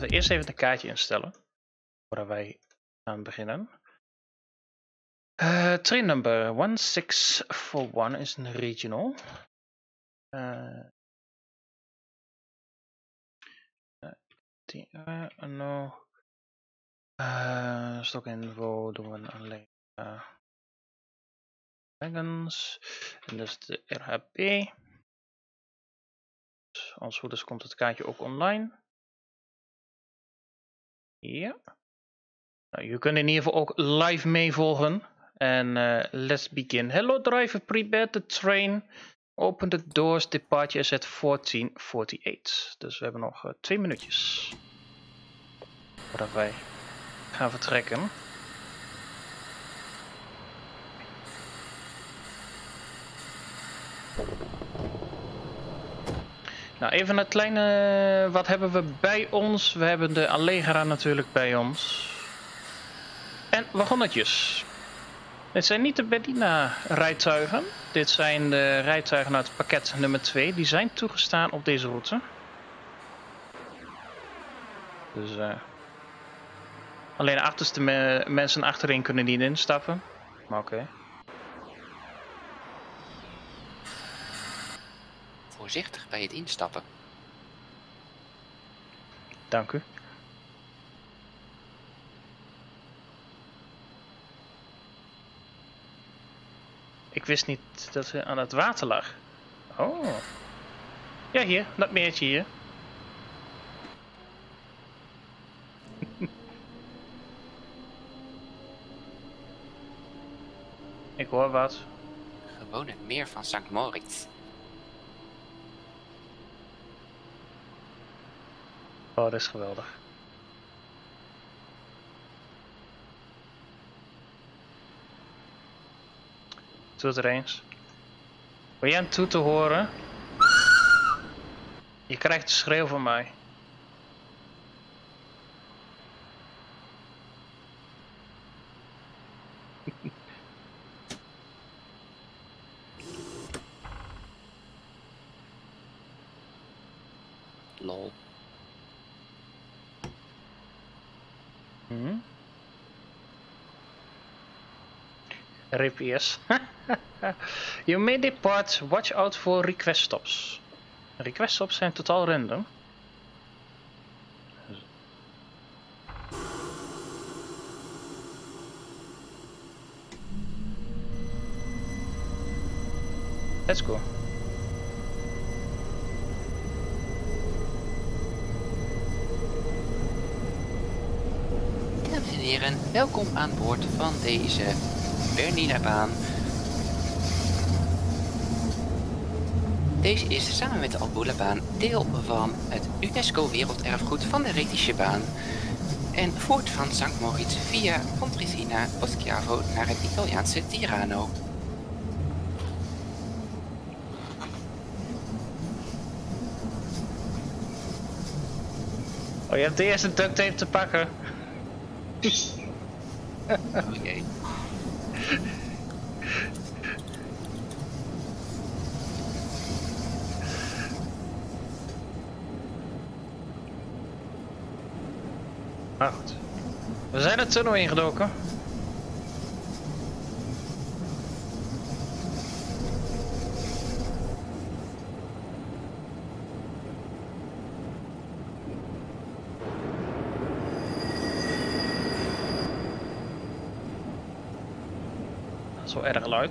we eerst even een kaartje instellen. Voordat wij gaan beginnen. Train number 1641 is een regional. Stock info doen we alleen wagons. En dat is de RHP. Dus als het goed is komt het kaartje ook online. Ja. Nou, je kunt in ieder geval ook live meevolgen. En let's begin. Hello driver, prepare the train. Open the doors, departure is at 14:48. Dus we hebben nog 2 minuutjes. Voordat wij gaan vertrekken. Nou, even een kleine... Wat hebben we bij ons? We hebben de Allegra natuurlijk bij ons. En wagonnetjes. Dit zijn niet de Bedina rijtuigen. Dit zijn de rijtuigen uit pakket nummer 2. Die zijn toegestaan op deze route. Dus alleen de achterste mensen achterin kunnen niet instappen. Maar oké. Voorzichtig bij het instappen. Dank u. Ik wist niet dat ze aan het water lag. Oh. Ja, hier. Dat meertje hier. Ik hoor wat. Gewoon het meer van St. Moritz. Oh, dat is geweldig. Doe het er eens. Wil jij een toeter horen? Je krijgt een schreeuw van mij. Lol. Repairs. You may depart. Watch out for request stops. Request stops zijn totaal random. Let's go. Dames en heren, welkom aan boord van deze Bernina-baan. Deze is samen met de Albula-baan deel van het UNESCO Werelderfgoed van de Retische baan. En voert van St. Moritz via Pontresina, Poschiavo naar het Italiaanse Tirano. Oh, je hebt de eerste duct tape te pakken. Oh jee. Maar goed. We zijn het tunnel ingedoken. Dat is wel erg luid.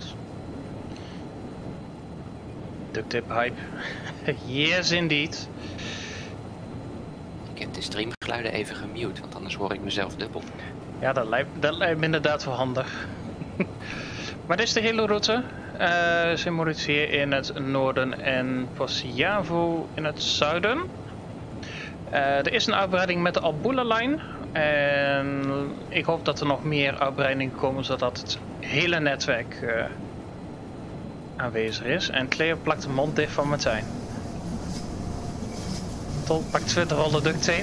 Duct tape hype. Yes indeed. Ik heb de streamgeluiden even gemute, want anders hoor ik mezelf dubbel. Ja, dat lijkt me inderdaad wel handig. Maar dit is de hele route. St. Moritz hier in het noorden en Poschiavo in het zuiden. Er is een uitbreiding met de Albula-lijn. En ik hoop dat er nog meer uitbreidingen komen, zodat het hele netwerk aanwezig is. En Cleo plakt de mond dicht van Martijn. Tol pakt 20 rollen duct tape.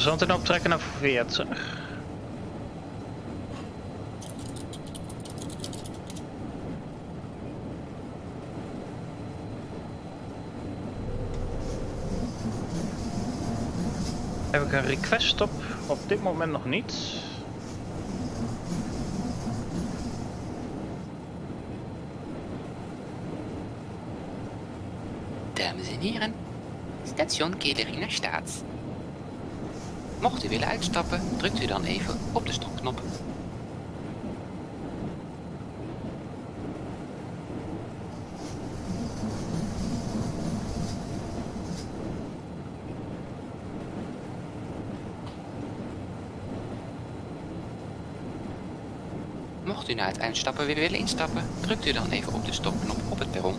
Zometeen optrekken naar 40. Heb ik een request op dit moment nog niet. Dames en heren, station Kelerina staat. Mocht u willen uitstappen, drukt u dan even op de stopknop. Mocht u na het uitstappen weer willen instappen, drukt u dan even op de stopknop op het perron.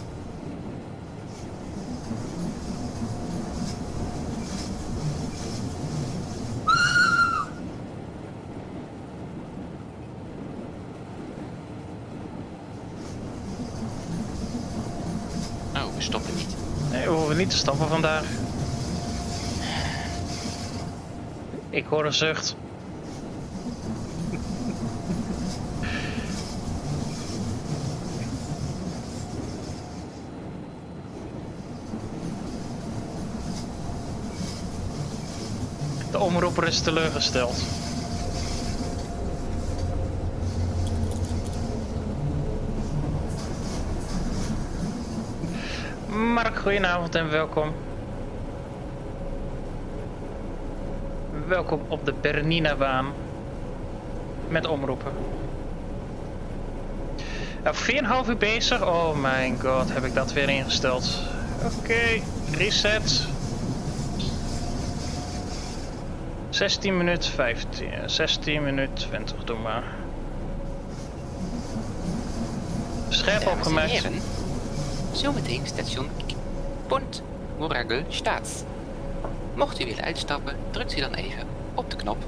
Oh, we stoppen niet. Nee, we hoeven niet te stappen vandaag. Ik hoor een zucht. De omroeper is teleurgesteld. Mark, goedenavond en welkom. Welkom op de Bernina-baan. Met omroepen. 4,5 uur bezig. Oh mijn god, heb ik dat weer ingesteld. Oké, reset. 16 minuten 15, 16 minuten 20, doe maar. Scherp opgemerkt. Dames en heren, zometeen station Pont Moragle staat. Mocht u willen uitstappen, drukt u dan even op de knop.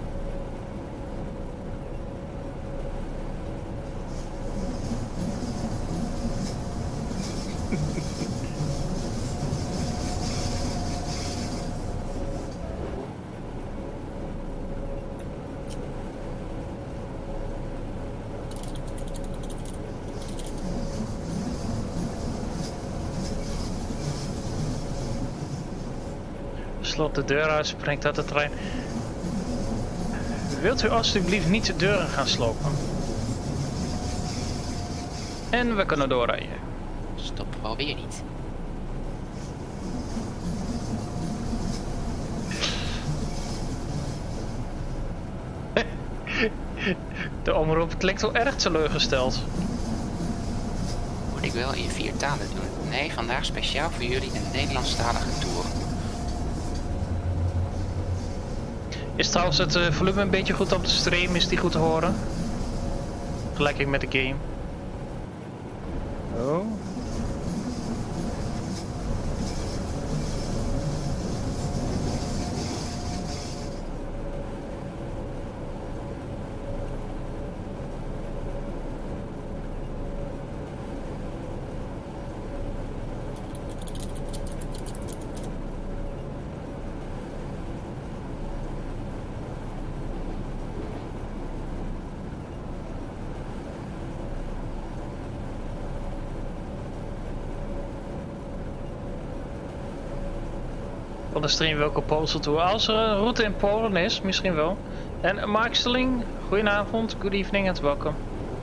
Slot de deur uit, springt uit de trein. Wilt u alstublieft niet de deuren gaan slopen? En we kunnen doorrijden. Stoppen we alweer niet. De omroep klinkt wel erg teleurgesteld. Moet ik wel in 4 talen doen? Nee, vandaag speciaal voor jullie een Nederlandstalige tour. Is trouwens het volume een beetje goed op de stream? Is die goed te horen? Gelijk met de game. Oh. Van de stream welke Poolse toe. Als er een route in Polen is, misschien wel. En Mark Stelling, goedenavond, good evening en welkom.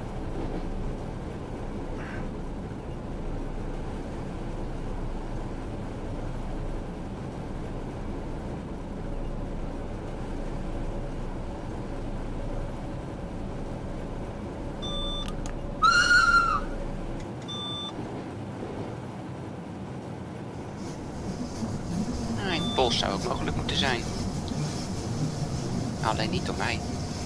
Pols zou ook mogelijk moeten zijn. Alleen niet door mij.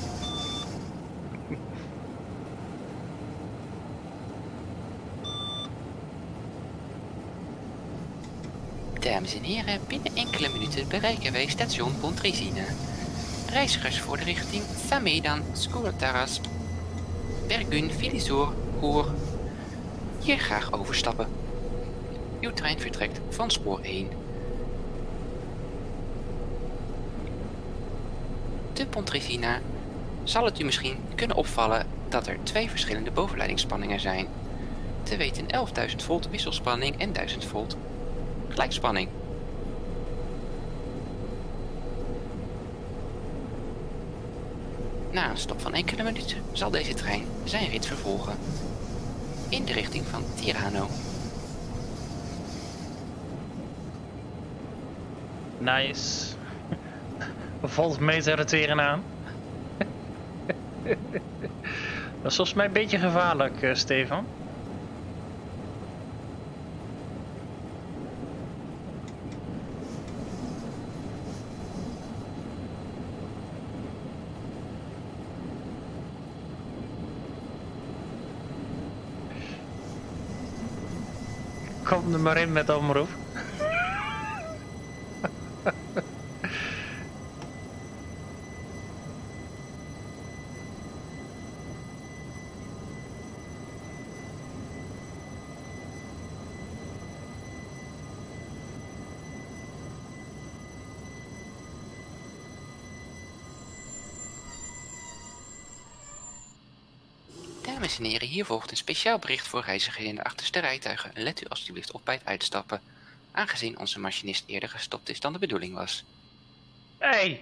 Dames en heren, binnen enkele minuten bereiken wij station Pontresina. Reizigers voor de richting Samedan, Skourtaras, Bergun, Filisor, Hoor. Hier graag overstappen. Uw trein vertrekt van spoor 1. de Pontresina zal het u misschien kunnen opvallen dat er 2 verschillende bovenleidingsspanningen zijn. Te weten 11.000 volt wisselspanning en 1000 volt gelijkspanning. Na een stop van enkele minuten zal deze trein zijn rit vervolgen in de richting van Tirano. Nice. Valt meter tegenaan. Dat is volgens mij een beetje gevaarlijk, Stefan. Kom er maar in met de omroep. Dames en heren, hier volgt een speciaal bericht voor reizigers in de achterste rijtuigen. Let u alstublieft op bij het uitstappen, aangezien onze machinist eerder gestopt is dan de bedoeling was. Hey!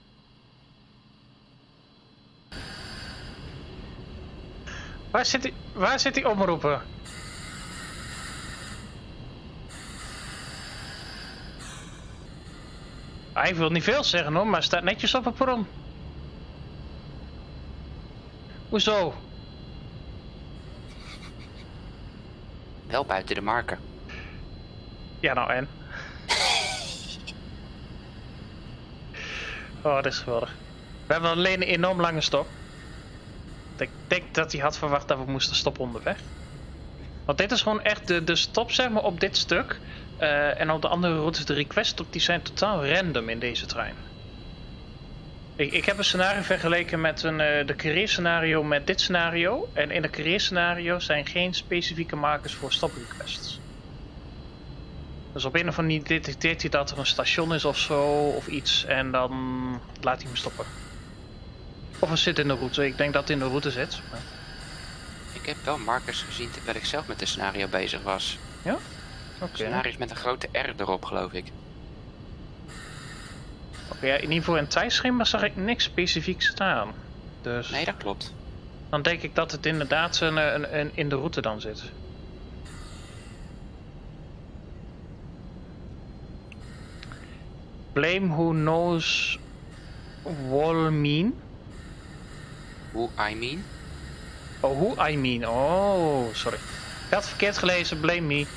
Waar zit die omroepen? Hij wil niet veel zeggen hoor, maar staat netjes op het perron. Hoezo? Wel buiten de marker. Ja nou en? Oh, dat is geweldig. We hebben alleen een enorm lange stop. Ik denk dat hij had verwacht dat we moesten stoppen onderweg. Want dit is gewoon echt de stop zeg maar op dit stuk. En op de andere routes de request op die zijn totaal random in deze trein. Ik heb een scenario vergeleken met de carrière scenario met dit scenario. En in de carrière scenario zijn geen specifieke markers voor stop requests. Dus op een of andere manier detecteert hij dat er een station is of zo of iets en dan laat hij me stoppen. Of het zit in de route. Ik denk dat het in de route zit. Maar... Ik heb wel markers gezien terwijl ik zelf met de scenario bezig was. Ja? Oké. Scenario's met een grote R erop, geloof ik. Oké, ja, in ieder geval in het tijdschema zag ik niks specifieks staan. Dus Nee, dat klopt. dan denk ik dat het inderdaad in de route dan zit. Blame who knows what mean. Who I mean? Oh, who I mean. Oh, sorry. Ik had het verkeerd gelezen, blame me.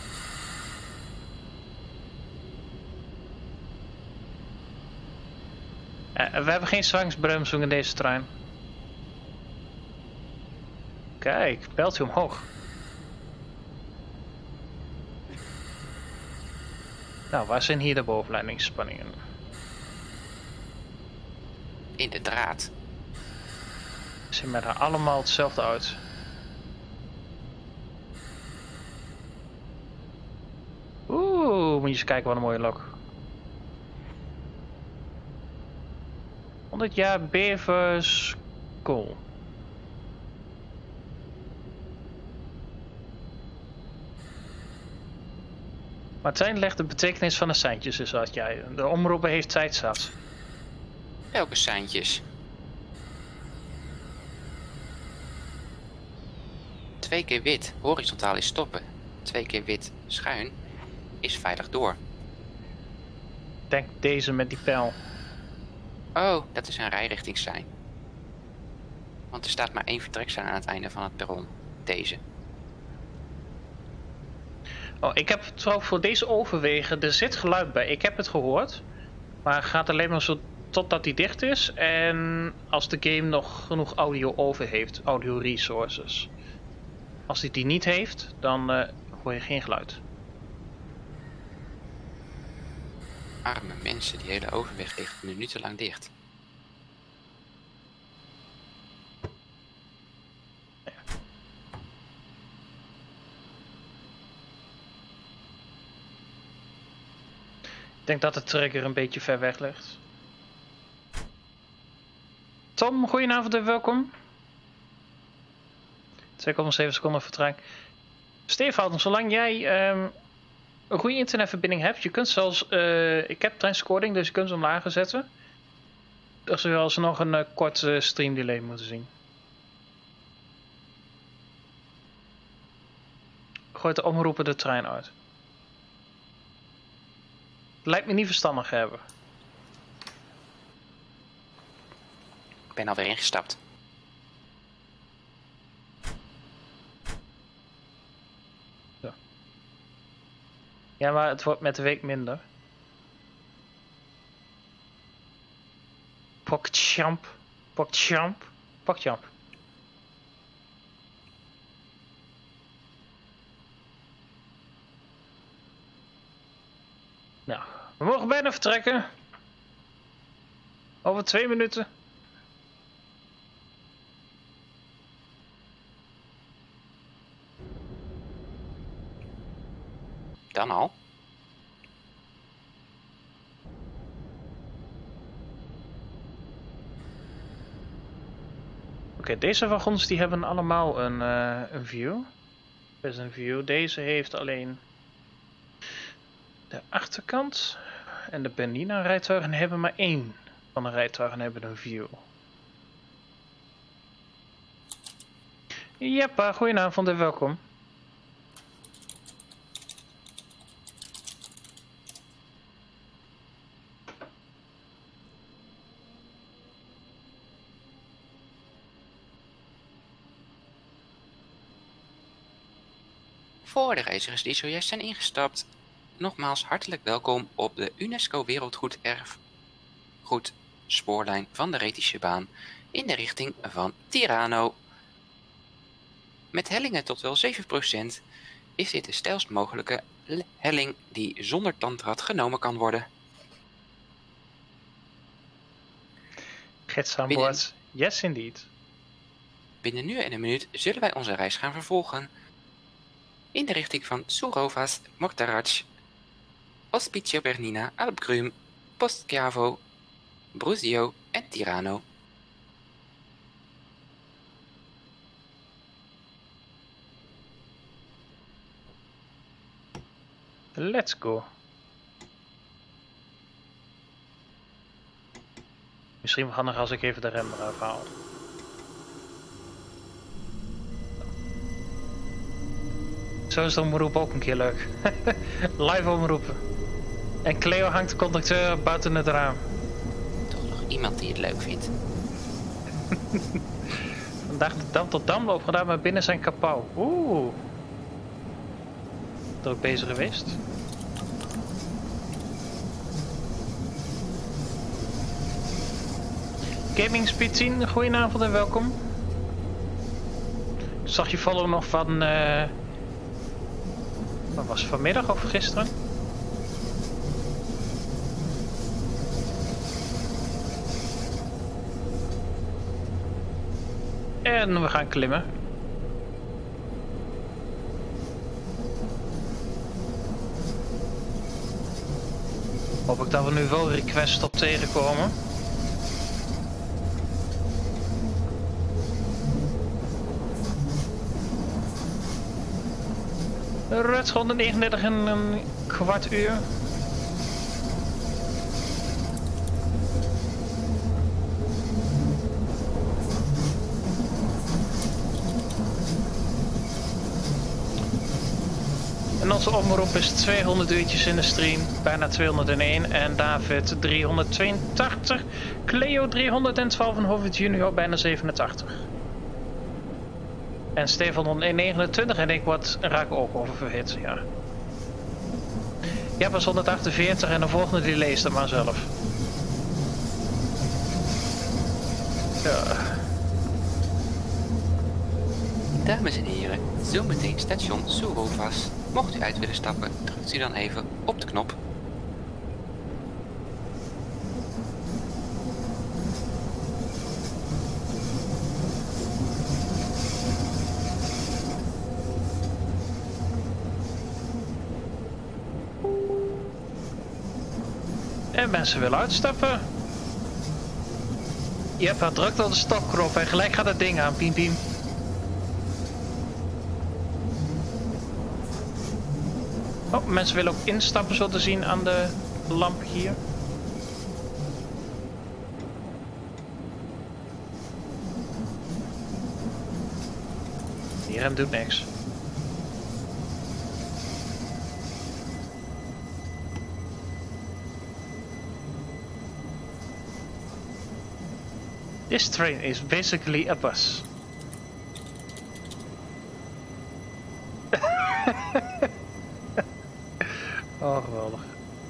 We hebben geen zwangsbremsing in deze trein. Kijk, pijltje omhoog. Nou, waar zijn hier de bovenleidingsspanningen? In de draad. Ze zien er allemaal hetzelfde uit. Oeh, moet je eens kijken wat een mooie lok. 100 jaar Bevers Cool. Martijn legt de betekenis van de seintjes dus uit jij. De omroeper heeft tijd zat. Welke seintjes? 2 keer wit horizontaal is stoppen. 2 keer wit schuin is veilig door. Denk deze met die pijl. Oh, dat is een rijrichtingssein. Want er staat maar 1 vertreksein aan het einde van het perron. Deze. Oh, ik heb trouwens voor deze overwegen, er zit geluid bij. Ik heb het gehoord. Maar het gaat alleen maar zo totdat die dicht is. En als de game nog genoeg audio over heeft. Audio resources. Als hij die niet heeft, dan hoor je geen geluid. Arme mensen, die hele overweg ligt minutenlang dicht. Ik denk dat de trigger een beetje ver weg ligt. Tom, goedenavond en welkom. 2,7 seconden vertraging. Stefan, zolang jij een goede internetverbinding hebt, je kunt zelfs... ik heb trainscoring, dus je kunt ze omlaag zetten. Als we alsnog een kort stream delay moeten zien. Gooit de omroepen de trein uit. Lijkt me niet verstandig hebben. Ik ben alweer ingestapt. Zo. Ja, maar het wordt met de week minder. Pokchamp. Pokchamp. Pokchamp. Nou, we mogen bijna vertrekken. Over 2 minuten. Dan al? Oké, deze wagons die hebben allemaal een view. Er is een view. Deze heeft alleen de achterkant. En de Bernina rijtuigen hebben maar 1 van de rijtuigen hebben een view. Jeppa, goedenavond en welkom. Voor de reizigers die zojuist zijn ingestapt, nogmaals hartelijk welkom op de UNESCO Wereldgoed spoorlijn van de Retische baan in de richting van Tirano. Met hellingen tot wel 7% is dit de steilst mogelijke helling die zonder tandrad genomen kan worden. Gids aan boord. Yes, indeed. Binnen nu en een minuut zullen wij onze reis gaan vervolgen in de richting van Sourovas, Mortarac, Ospicio Bernina, Alpgrum, Poschiavo, Bruzio en Tirano. Let's go. Misschien wel handig als ik even de rem eraf haal. Zo is de omroep ook een keer leuk. Live omroepen. En Cleo hangt de conducteur buiten het raam. Toch nog iemand die het leuk vindt. Vandaag de Dam tot Damloop gedaan, maar binnen zijn kapauw. Oeh. Dat ook bezig geweest. Gaming Speed 10, goedenavond en welkom. Ik zag je follow nog van... wat was het, vanmiddag of gisteren? En we gaan klimmen. Hoop ik dat we nu wel requests op tegenkomen. Red 139 in een kwart uur. En onze omroep is 200 uurtjes in de stream, bijna 201 en David 382, Cleo 312 en Hovid Junior bijna 87. En Stefan 129 en ik raak ook oververhit, ja. Ja, pas 148 en de volgende die leest het maar zelf. Ja. Dames en heren, zometeen station Sourovas. Mocht u uit willen stappen, drukt u dan even op de knop. En mensen willen uitstappen. Yep, hij drukt op de stopknop en gelijk gaat het ding aan. Piem, piem. Oh, mensen willen ook instappen zo te zien aan de lamp hier. Die rem doet niks. This train is basically a bus. Oh, geweldig.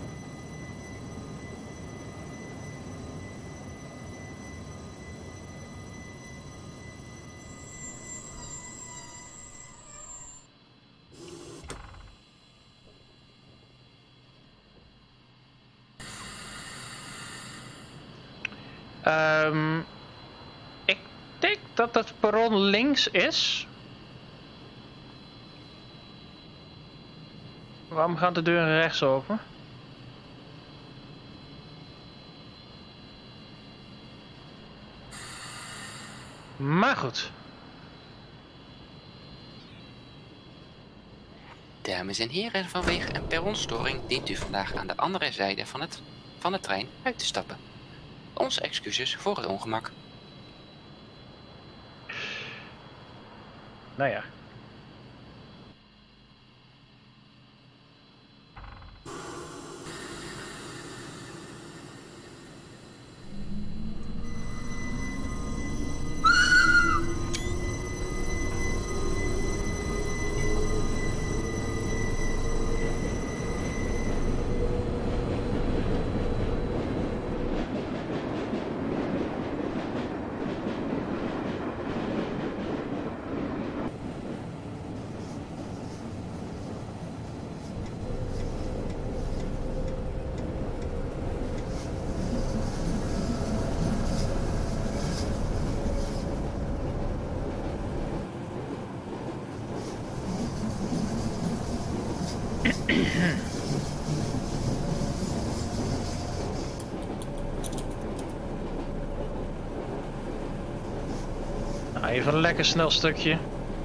Ik denk dat het perron links is. Waarom gaat de deur rechts open? Maar goed. Dames en heren, vanwege een perronstoring dient u vandaag aan de andere zijde van de trein uit te stappen. Onze excuses voor het ongemak. Nou ja. Nou, even een lekker snel stukje.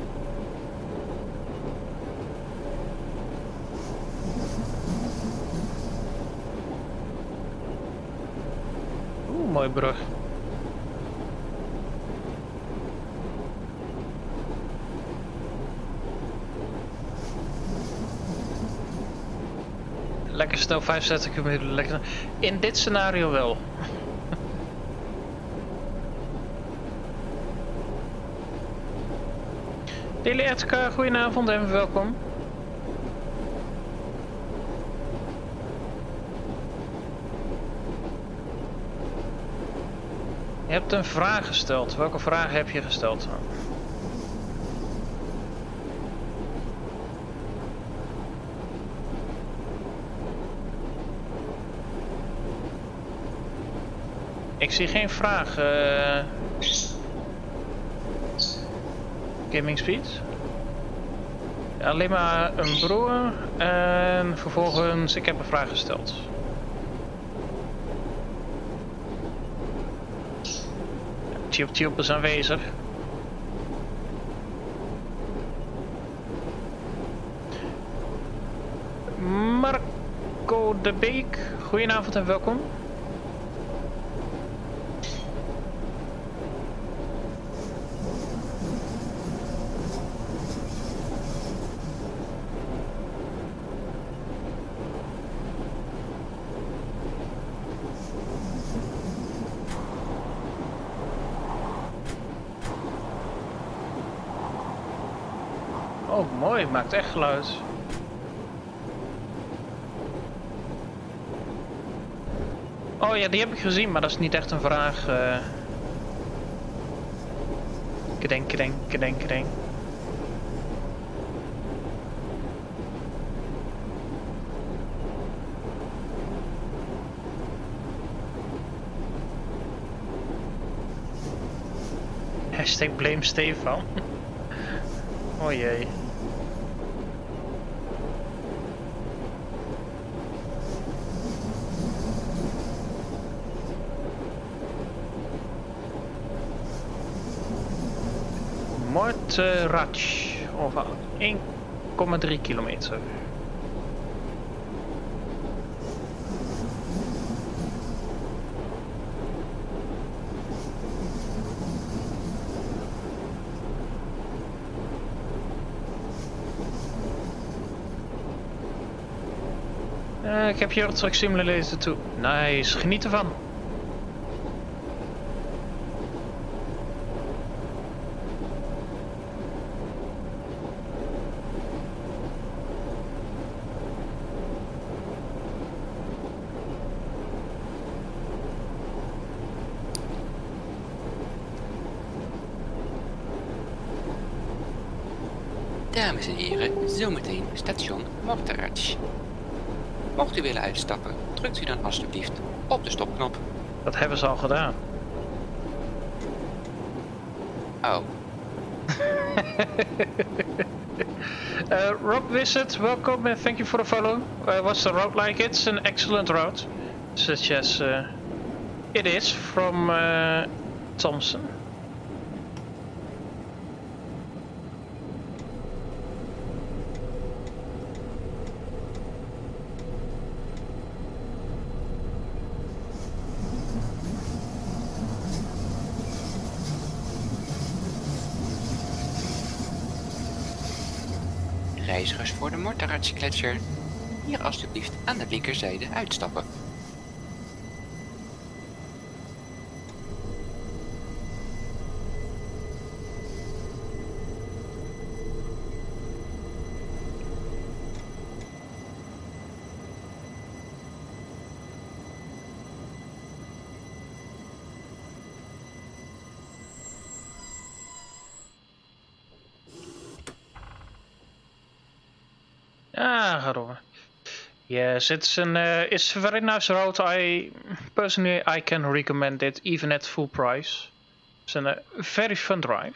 Oeh, mooie brug. Lekker snel 65 km. Lekker. In dit scenario wel. Daily Edka, goedenavond en welkom. Je hebt een vraag gesteld. Welke vraag heb je gesteld? Ik zie geen vraag. Gaming Speed. Alleen maar een broer en vervolgens ik heb een vraag gesteld. Tube is aanwezig. Marco de Beek, goedenavond en welkom. Oh, mooi, maakt echt geluid. Oh ja, die heb ik gezien, maar dat is niet echt een vraag. Kedenk. Hashtag blame Stefan. Oh jee. uit Raj. Over 1,3 kilometer. Ik heb hier Truck Simulator toe. Nice, geniet ervan. Dames en heren, zometeen station Mortarach. Mocht u willen uitstappen, drukt u dan alstublieft op de stopknop. Dat hebben ze al gedaan. Oh. Rob Wizard, welcome and thank you for the follow. What's the route like? It's an excellent route, such as it is from Thompson. Reizigers voor de Mortarach-gletsjer, hier alstublieft aan de linkerzijde uitstappen. Gaat over. Yes, it's a very nice route. I can recommend it even at full price. It's a very fun drive.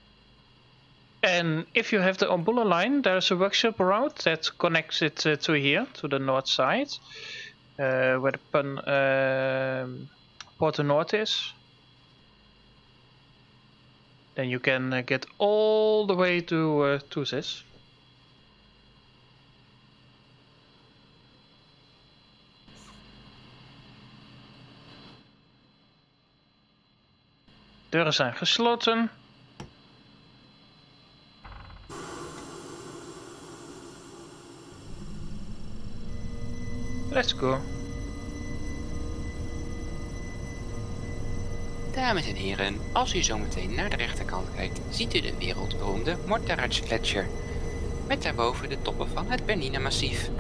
And if you have the Ombula line, there's a workshop route that connects it to here, to the north side, where the Porto North is. Then you can get all the way to this. Deuren zijn gesloten. Let's go. Dames en heren, als u zometeen naar de rechterkant kijkt, ziet u de wereldberoemde Mortarach-gletsjer. Met daarboven de toppen van het Bernina-massief.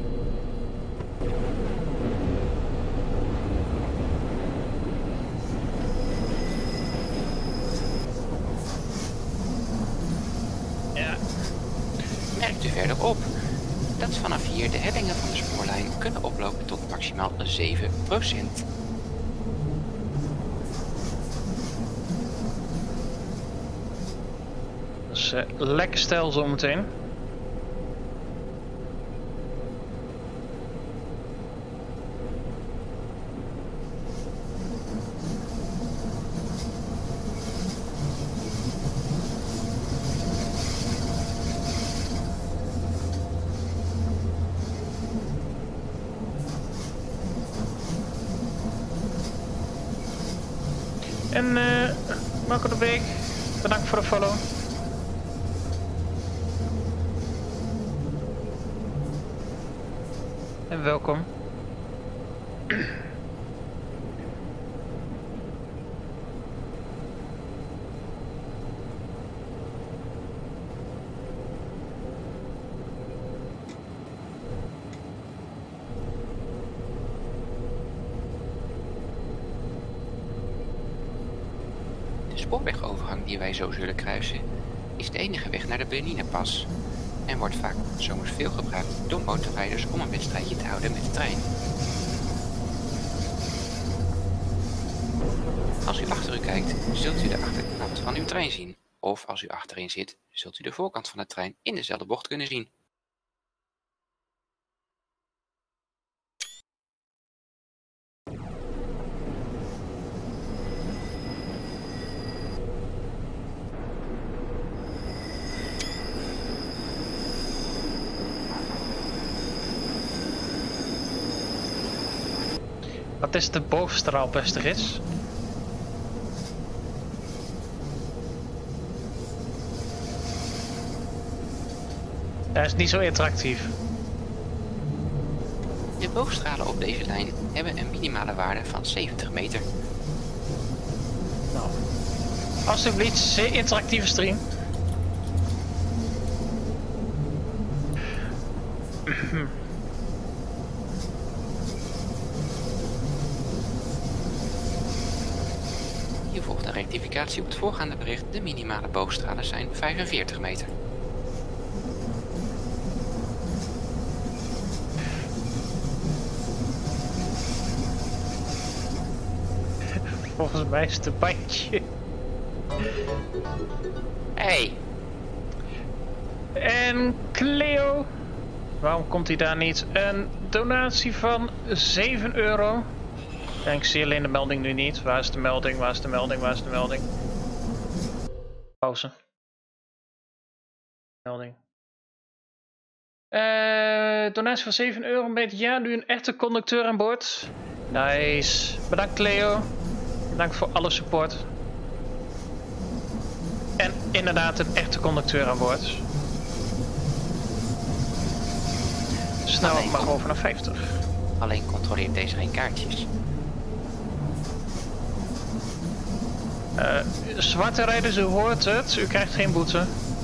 Merkt u verder op dat vanaf hier de hellingen van de spoorlijn kunnen oplopen tot maximaal 7%. Dat is lekker stijl zometeen. En Marco de Beek, bedankt voor de follow. En welkom. De spoorwegovergang die wij zo zullen kruisen is de enige weg naar de Bernina-pas en wordt vaak zomers veel gebruikt door motorrijders om een wedstrijdje te houden met de trein. Als u achter u kijkt, zult u de achterkant van uw trein zien. Of als u achterin zit, zult u de voorkant van de trein in dezelfde bocht kunnen zien. Wat is de bovenstraal, beste gids? Hij is niet zo interactief. De boogstralen op deze lijn hebben een minimale waarde van 70 meter. Nou, alsjeblieft, zeer interactieve stream. Hier volgt een rectificatie op het voorgaande bericht. De minimale boogstralen zijn 45 meter. Volgens mij is het een bandje. Hey, En Cleo, waarom komt hij daar niet? Een donatie van 7 euro. En ik zie alleen de melding nu niet. Waar is de melding? Waar is de melding? Waar is de melding? Pauze. Melding. Donatie van 7 euro. Ja, nu een echte conducteur aan boord. Nice. Bedankt Cleo. Bedankt voor alle support. En inderdaad een echte conducteur aan boord. Snelheid mag over naar 50. alleen controleert deze geen kaartjes. Zwarte rijders, u hoort het. U krijgt geen boete.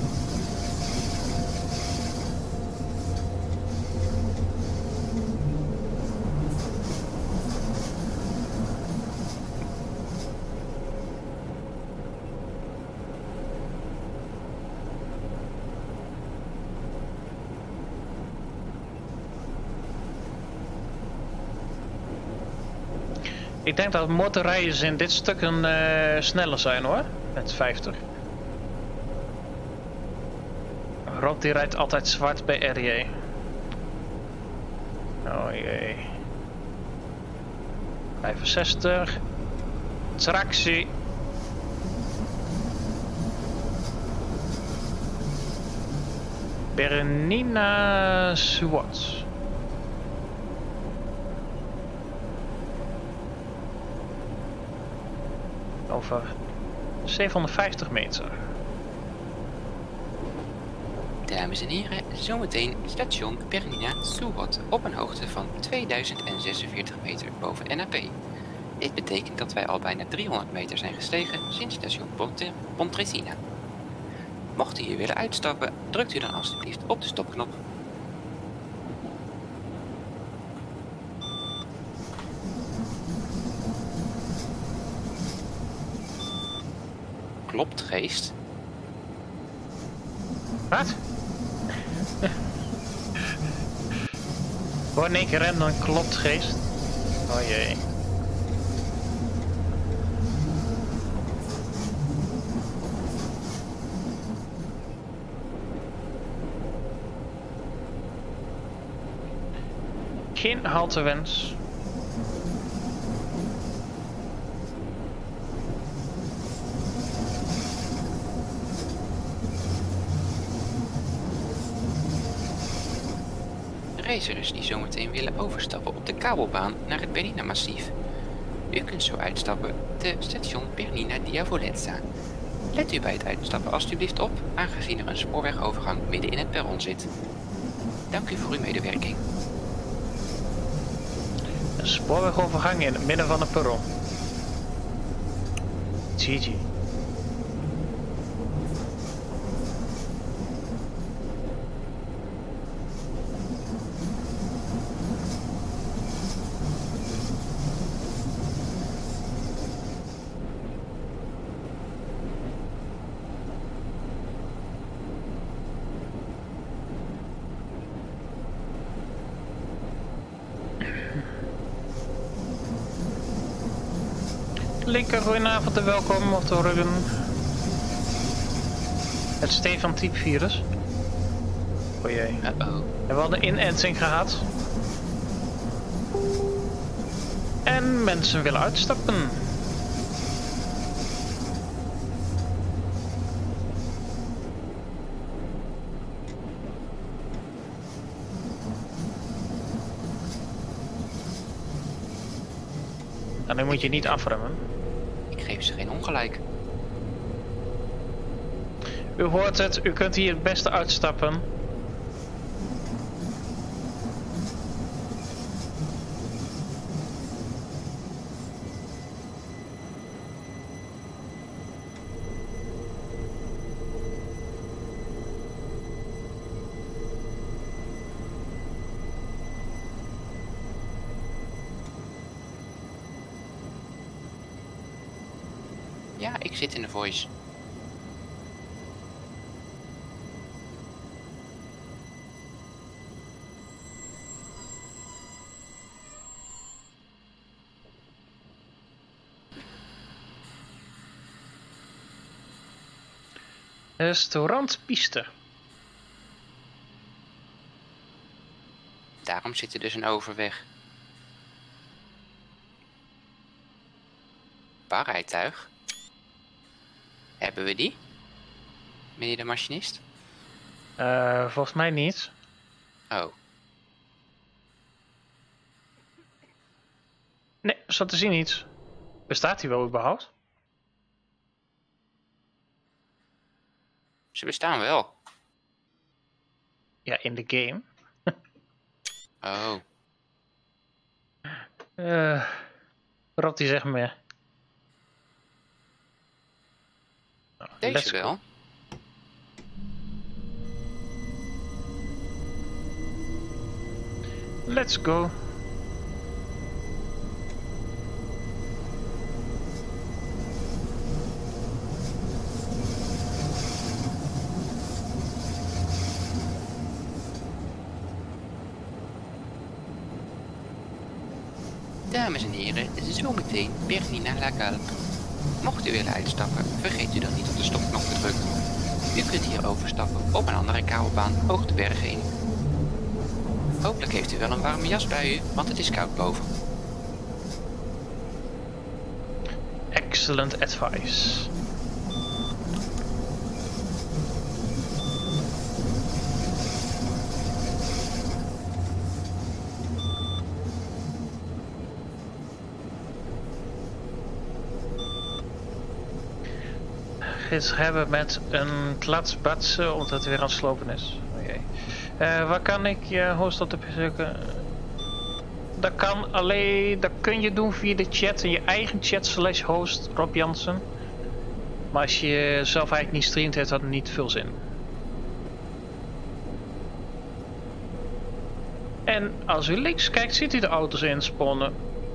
Ik denk dat motorrijders in dit stuk sneller zijn hoor, met 50. Rob die rijdt altijd zwart bij RJ. Oh jee. 65. Tractie. Bernina SWAT. Over 750 meter. Dames en heren, zometeen station Bernina Suwat op een hoogte van 2046 meter boven NAP. Dit betekent dat wij al bijna 300 meter zijn gestegen sinds station Pontresina. Mocht u hier willen uitstappen, drukt u dan alstublieft op de stopknop. Klopt, geest? Wat? Hoor in één keer rennen, dan klopt geest. Oh jee. Geen haltewens. Reizigers die zometeen willen overstappen op de kabelbaan naar het Bernina-massief. U kunt zo uitstappen te station Bernina Diavolezza. Let u bij het uitstappen alstublieft op, aangezien er een spoorwegovergang midden in het perron zit. Dank u voor uw medewerking. Een spoorwegovergang in het midden van het perron. GG. Linker, goedenavond en welkom op de ruggen. Het Stefan type virus. O jee. Uh-oh. We hadden een inenting gehad. En mensen willen uitstappen. En dan moet je niet afremmen. Ik geef ze geen ongelijk. U hoort het, u kunt hier het beste uitstappen. Ja, ik zit in de voice. Restaurant Piste. Daarom zit er dus een overweg. Barrijtuig? Hebben we die? Meneer de machinist? Volgens mij niet. Oh, Nee, zo te zien niet. Bestaat die wel überhaupt? ze bestaan wel. Ja, in de game. Oh, Rob die zegt meer. Nou, deze let's go. wel. Let's go. Dames en heren, zometeen Bernina La Galp. Mocht u willen uitstappen, vergeet u dan niet op de stopknop te drukken. U kunt hier overstappen op een andere kabelbaan hoog de berg heen. Hopelijk heeft u wel een warme jas bij u, want het is koud boven. Excellent advice. Gids hebben met een klaatsbatsen omdat het weer aan het slopen is. Oh jee. Waar kan ik je host op de bezoeken? Dat kan alleen, dat kun je doen via de chat in je eigen chat / host Rob Jansen. Maar als je zelf eigenlijk niet streamt, heeft dat niet veel zin. En als u links kijkt, ziet u de auto's inspannen.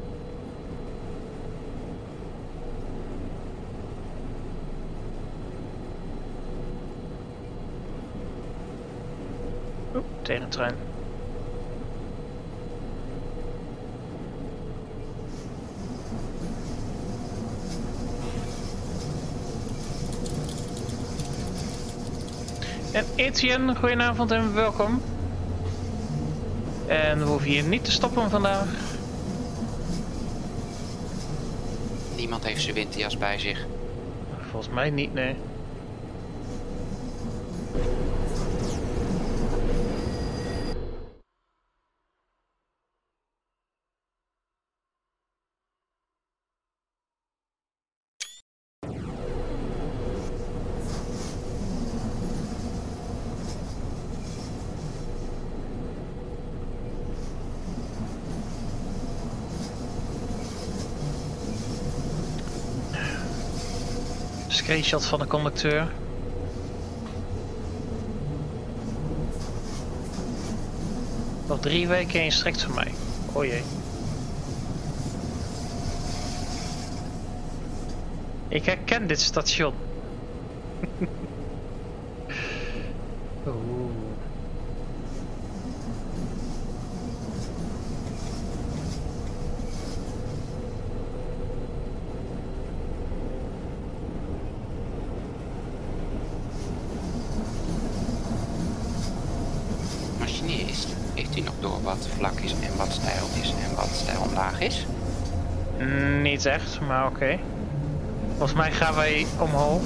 Oeh, tegen de trein. En Etienne, goedenavond en welkom. En we hoeven hier niet te stoppen vandaag. Niemand heeft zijn winterjas bij zich. Volgens mij niet, nee. Screenshot van de conducteur. Nog 3 weken in strikt van mij. O jee. Ik herken dit station. Oeh. Machinist, heeft u nog door wat vlak is en wat stijl is en wat stijl omlaag is? Niet echt, maar oké. Volgens mij gaan wij omhoog.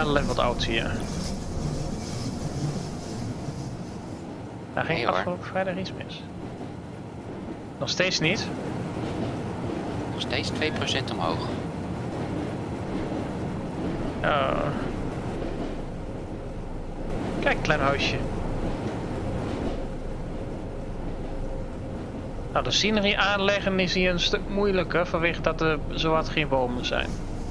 leveled out hier. Daar ging Nee, hoor. afgelopen vrijdag iets mis. Nog steeds niet. Nog steeds 2% omhoog. Oh. Kijk, klein huisje. Nou, de scenery aanleggen is hier een stuk moeilijker vanwege dat er zowat geen bomen zijn.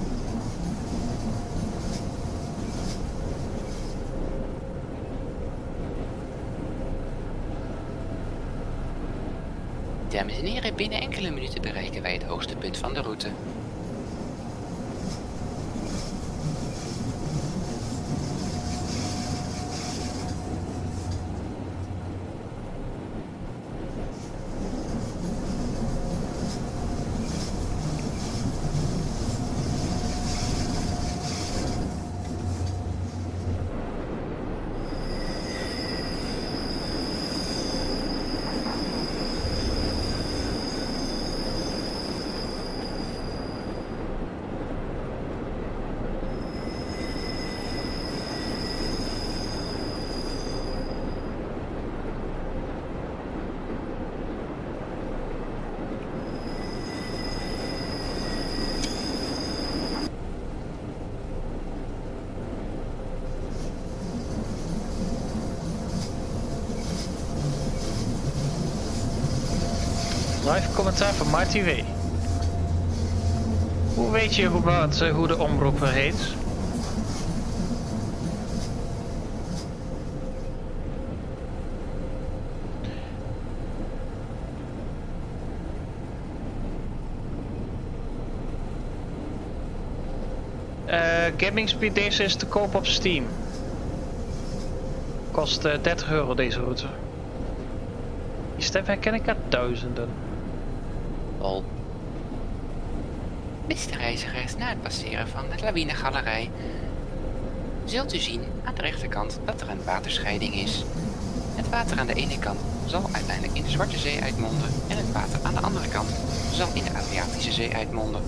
Dames en heren, binnen enkele minuten bereiken wij het hoogste punt van de route. Live commentaar van Marty W. Hoe weet je hoe de omroeper heet? Gaming Speed deze is te koop op Steam. Kost €30 deze route. Die stem herken ik uit duizenden. Lol. Beste reizigers, na het passeren van de lawinegalerij zult u zien aan de rechterkant dat er een waterscheiding is. Het water aan de ene kant zal uiteindelijk in de Zwarte Zee uitmonden en het water aan de andere kant zal in de Adriatische Zee uitmonden.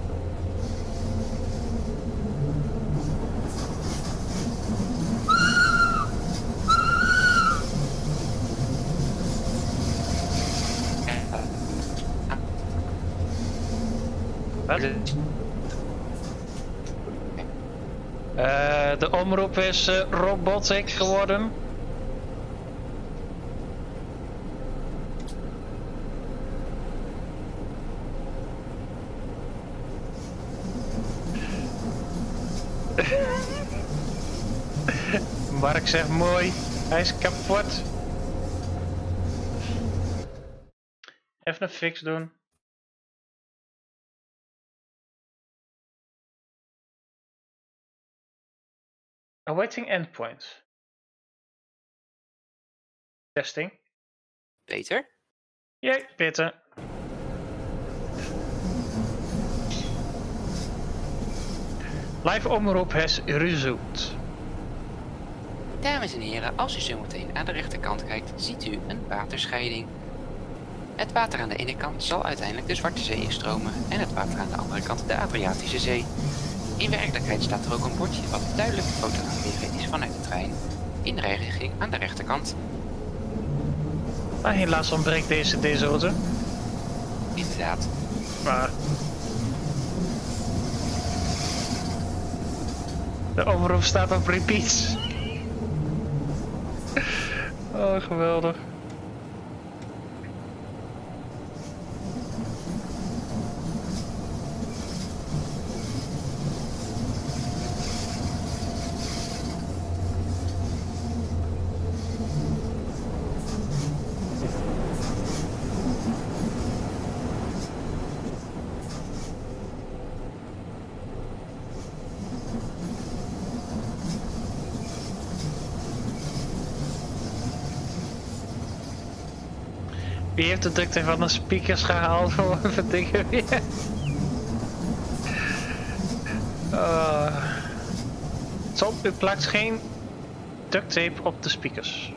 Wat? De omroep is robotic geworden. Mark zegt mooi, hij is kapot. Even een fix doen. Awaiting endpoint. Testing. Beter? Jee, beter. Live omroep has resumed. Dames en heren, als u zo meteen aan de rechterkant kijkt, ziet u een waterscheiding. Het water aan de ene kant zal uiteindelijk de Zwarte Zee instromen en het water aan de andere kant de Adriatische Zee. In werkelijkheid staat er ook een bordje wat duidelijk de foto laat liggen is vanuit de trein in de rijrichting aan de rechterkant. Maar helaas ontbreekt deze route. Inderdaad. Maar de omroep staat op repeat. Oh, geweldig. Wie heeft de drukte van de speakers gehaald voor even dingen weer? U plakt geen duct tape op de speakers.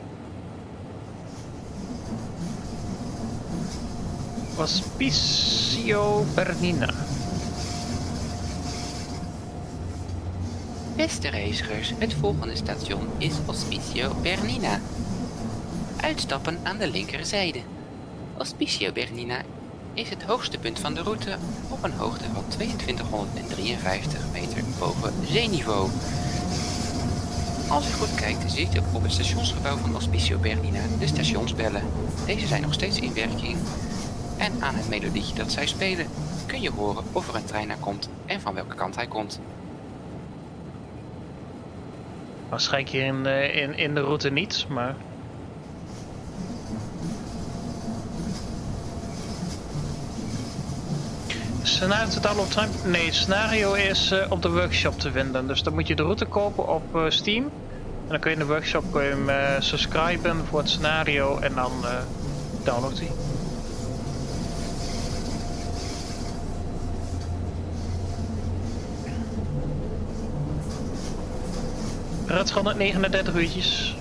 Waspicio Bernina. Beste reizigers, het volgende station is Hospicio Bernina. Uitstappen aan de linkerzijde. Hospicio Bernina is het hoogste punt van de route op een hoogte van 2253 meter boven zeeniveau. Als u goed kijkt, ziet u op het stationsgebouw van Hospicio Bernina de stationsbellen. Deze zijn nog steeds in werking en aan het melodietje dat zij spelen kun je horen of er een trein naar komt en van welke kant hij komt. Waarschijnlijk hier in de route niet, maar... Scenario totaal op time? Nee, scenario is op de workshop te vinden. Dus dan moet je de route kopen op Steam. En dan kun je in de workshop hem subscriben voor het scenario en dan download die. Het gaat net 39 uurtjes.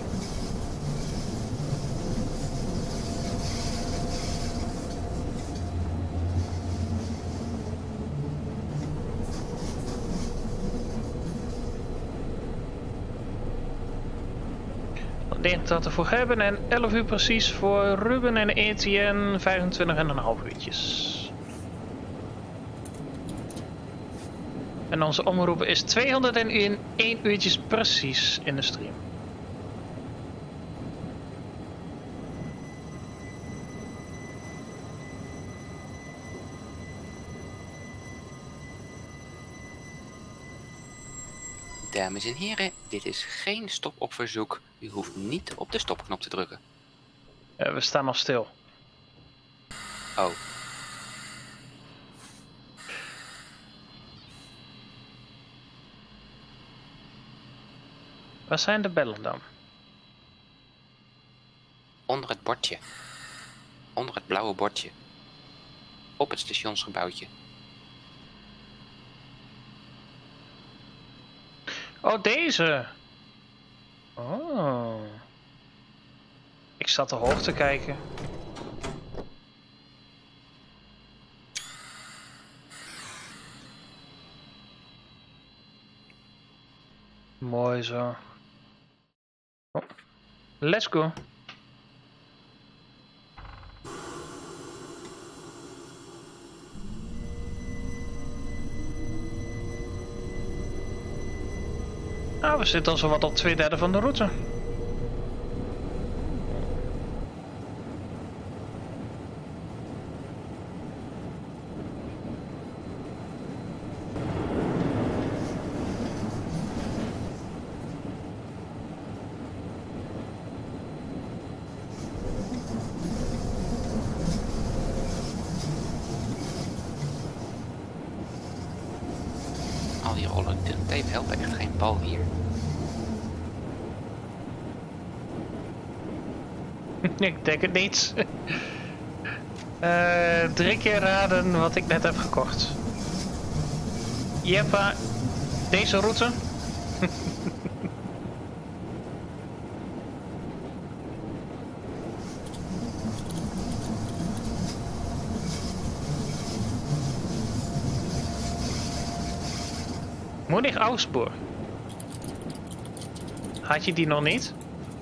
Ik denk dat we voor hebben en 11 uur precies voor Ruben en Etienne, 25,5 uurtjes. En onze omroep is 201 uurtjes precies in de stream. Dames en heren, dit is geen stop op verzoek. U hoeft niet op de stopknop te drukken. We staan nog stil. Oh. Waar zijn de bellen dan? Onder het bordje. Onder het blauwe bordje. Op het stationsgebouwtje. Oh, deze! Oh. Ik zat te hoog te kijken. Mooi zo. Oh. Let's go. Nou, we zitten al zo wat op 2/3 van de route. Al die rollen tape helpen echt geen bal hier. Ik denk het niet. 3 keer raden wat ik net heb gekocht. Jeppa, deze route. Munich Augsburg. Had je die nog niet?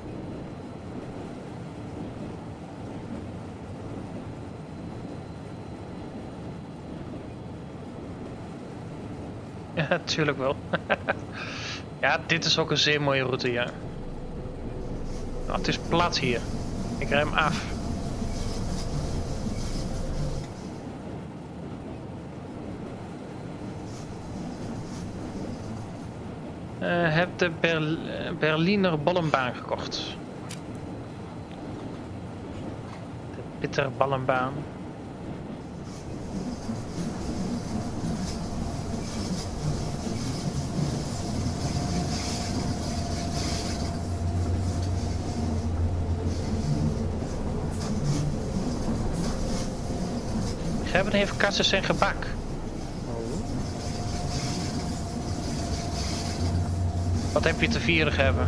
Ja, natuurlijk wel. Ja, dit is ook een zeer mooie route, ja. Nou, het is plat hier. Ik rij hem af. Heb de Berliner Ballenbaan gekocht. De Bitterballenbaan. Gerben heeft kasses en gebak. Wat heb je te vieren, Gerben?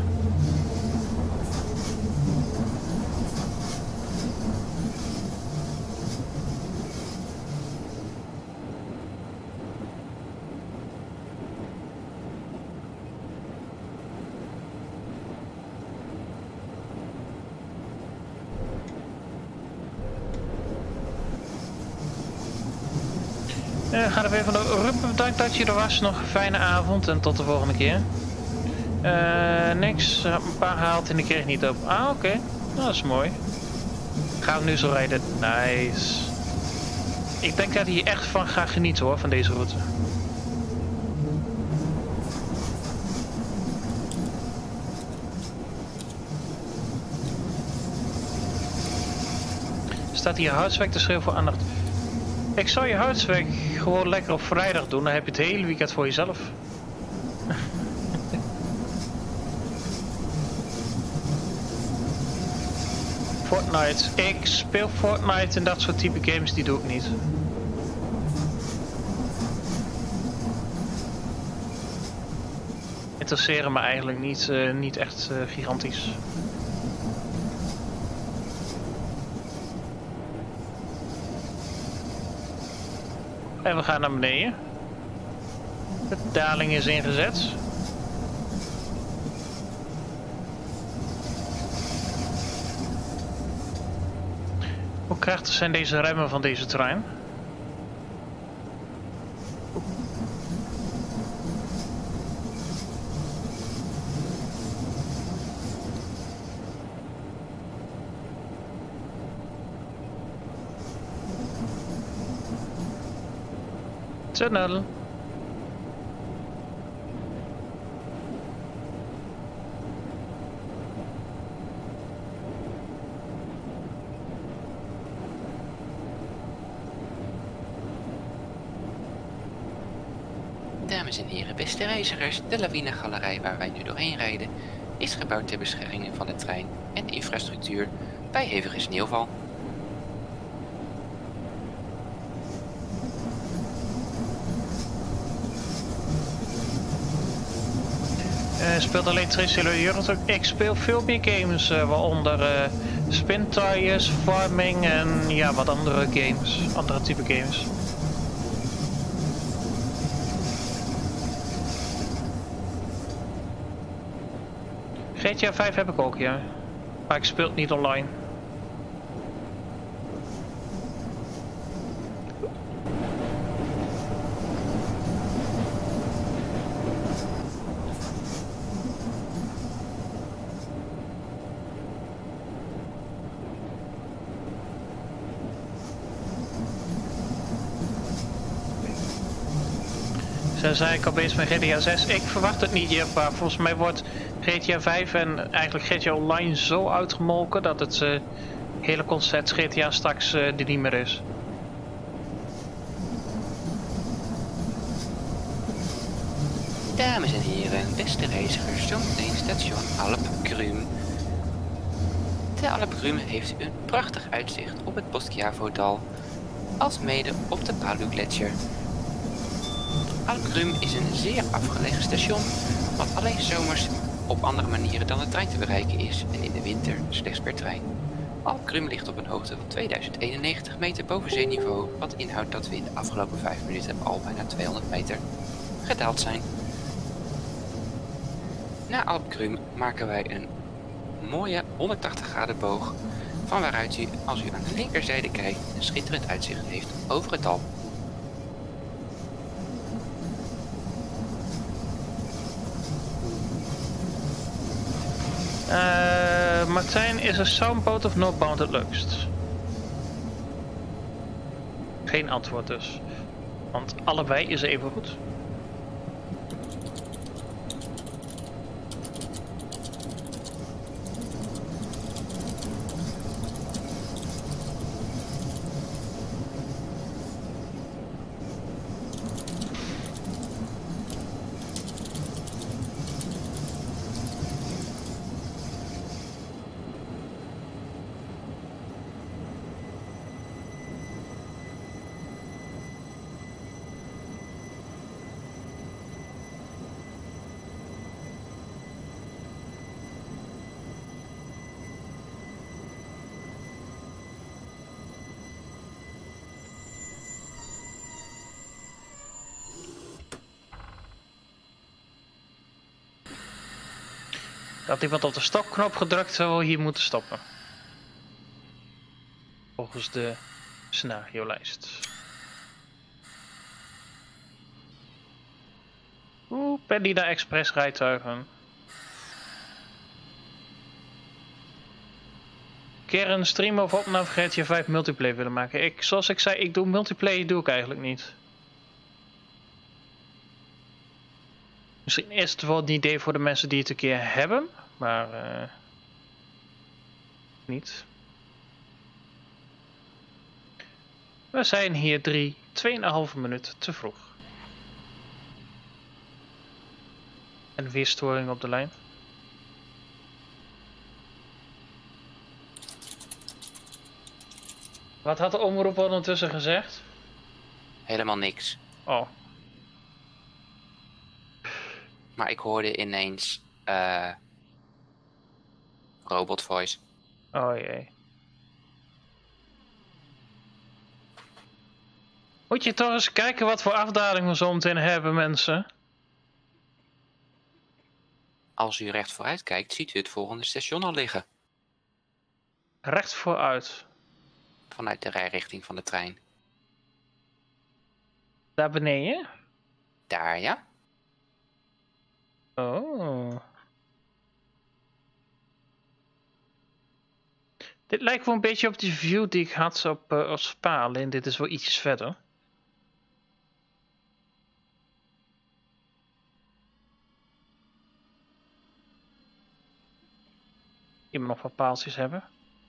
Ga er weer van de Ruben, bedankt dat je er was. Nog een fijne avond en tot de volgende keer. Niks. Een paar gehaald en ik kreeg niet op. Ah, oké. Nou, dat is mooi. Gaan we nu zo rijden. Nice. Ik denk dat hij hier echt van gaat genieten hoor, van deze route. Staat hier Houtswerk te schreeuwen voor aandacht. Ik zou je Houtswerk gewoon lekker op vrijdag doen. Dan heb je het hele weekend voor jezelf. Fortnite. Ik speel Fortnite en dat soort type games, die doe ik niet. Interesseren me eigenlijk niet echt gigantisch. En we gaan naar beneden. De daling is ingezet. Hoe krachtig zijn deze remmen van deze trein? Tunnel. Dames en heren, beste reizigers, de lawinegalerij waar wij nu doorheen rijden is gebouwd ter bescherming van de trein en de infrastructuur bij hevige sneeuwval. Speelt alleen Trace Euro. Ik speel veel meer games, waaronder Spin Tires, Farming en ja, wat andere games, andere type games. GTA 5 heb ik ook, ja. Maar ik speel het niet online. Zo zei ik al bezig met GTA 6. Ik verwacht het niet, maar volgens mij wordt GTA 5 en eigenlijk GTA Online zo uitgemolken dat het hele concept GTA straks er niet meer is. Dames en heren, beste reizigers, zometeen station Alpgrum. De Alpgrum heeft een prachtig uitzicht op het Poschiavo-dal, alsmede op de Palu-gletsjer. Alpgrum is een zeer afgelegen station, wat alleen zomers op andere manieren dan de trein te bereiken is en in de winter slechts per trein. Alpgrum ligt op een hoogte van 2091 meter boven zeeniveau, wat inhoudt dat we in de afgelopen 5 minuten al bijna 200 meter gedaald zijn. Na Alpgrum maken wij een mooie 180 graden boog, van waaruit u, als u aan de linkerzijde kijkt, een schitterend uitzicht heeft over het dal. Martijn, is een southbound of northbound het leukst? Geen antwoord dus. Want allebei is even goed. Dat iemand op de stopknop gedrukt zou hier moeten stoppen. Volgens de scenario-lijst. Perdida Express rijtuigen. Keer een stream of opname vergeet je 5 multiplayer willen maken. Zoals ik zei, ik doe multiplayer doe ik eigenlijk niet. Misschien is het wel een idee voor de mensen die het een keer hebben, maar niet. We zijn hier 2,5 minuten te vroeg. En weer storing op de lijn. Wat had de omroep ondertussen gezegd? Helemaal niks. Oh. Maar ik hoorde ineens robot voice. Oh jee. Moet je toch eens kijken wat voor afdaling we zo meteen hebben, mensen. Als u recht vooruit kijkt, ziet u het volgende station al liggen. Recht vooruit. Vanuit de rijrichting van de trein. Daar beneden? Daar, ja. Oh. Dit lijkt wel een beetje op die view die ik had op Spa, alleen dit is wel ietsjes verder. Je moet nog wat paaltjes hebben.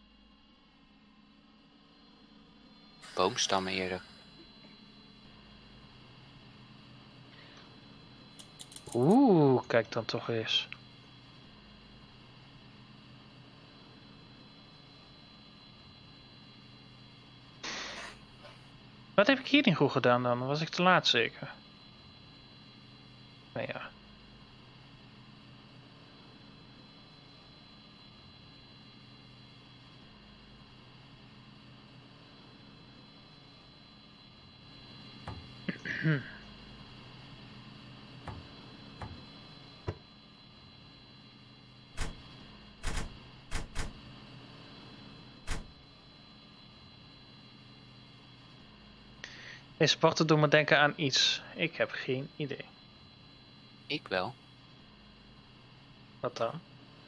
Boomstammen eerder. Oeh, kijk dan toch eens. Wat heb ik hier niet goed gedaan dan? Was ik te laat zeker? Nou ja. Deze sporten doen me denken aan iets. Ik heb geen idee. Ik wel. Wat dan?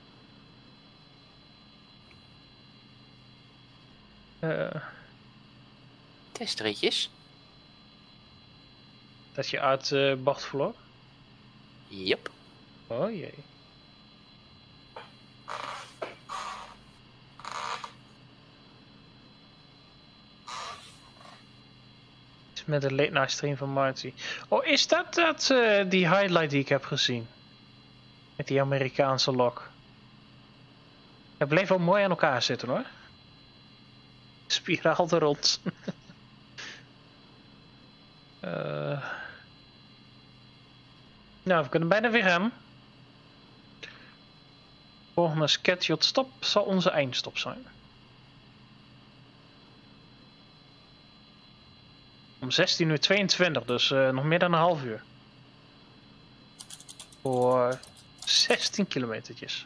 Testritjes. Dat je uit bocht vloog? Yep. Oh jee. Met een late night stream van Marty. Oh, is dat die highlight die ik heb gezien? Met die Amerikaanse lok. Het bleef wel mooi aan elkaar zitten hoor. Spiraal er rond. Nou, we kunnen bijna weer gaan. Volgende scheduled stop zal onze eindstop zijn. Om 16:22 uur, dus nog meer dan een half uur. Voor 16 kilometertjes.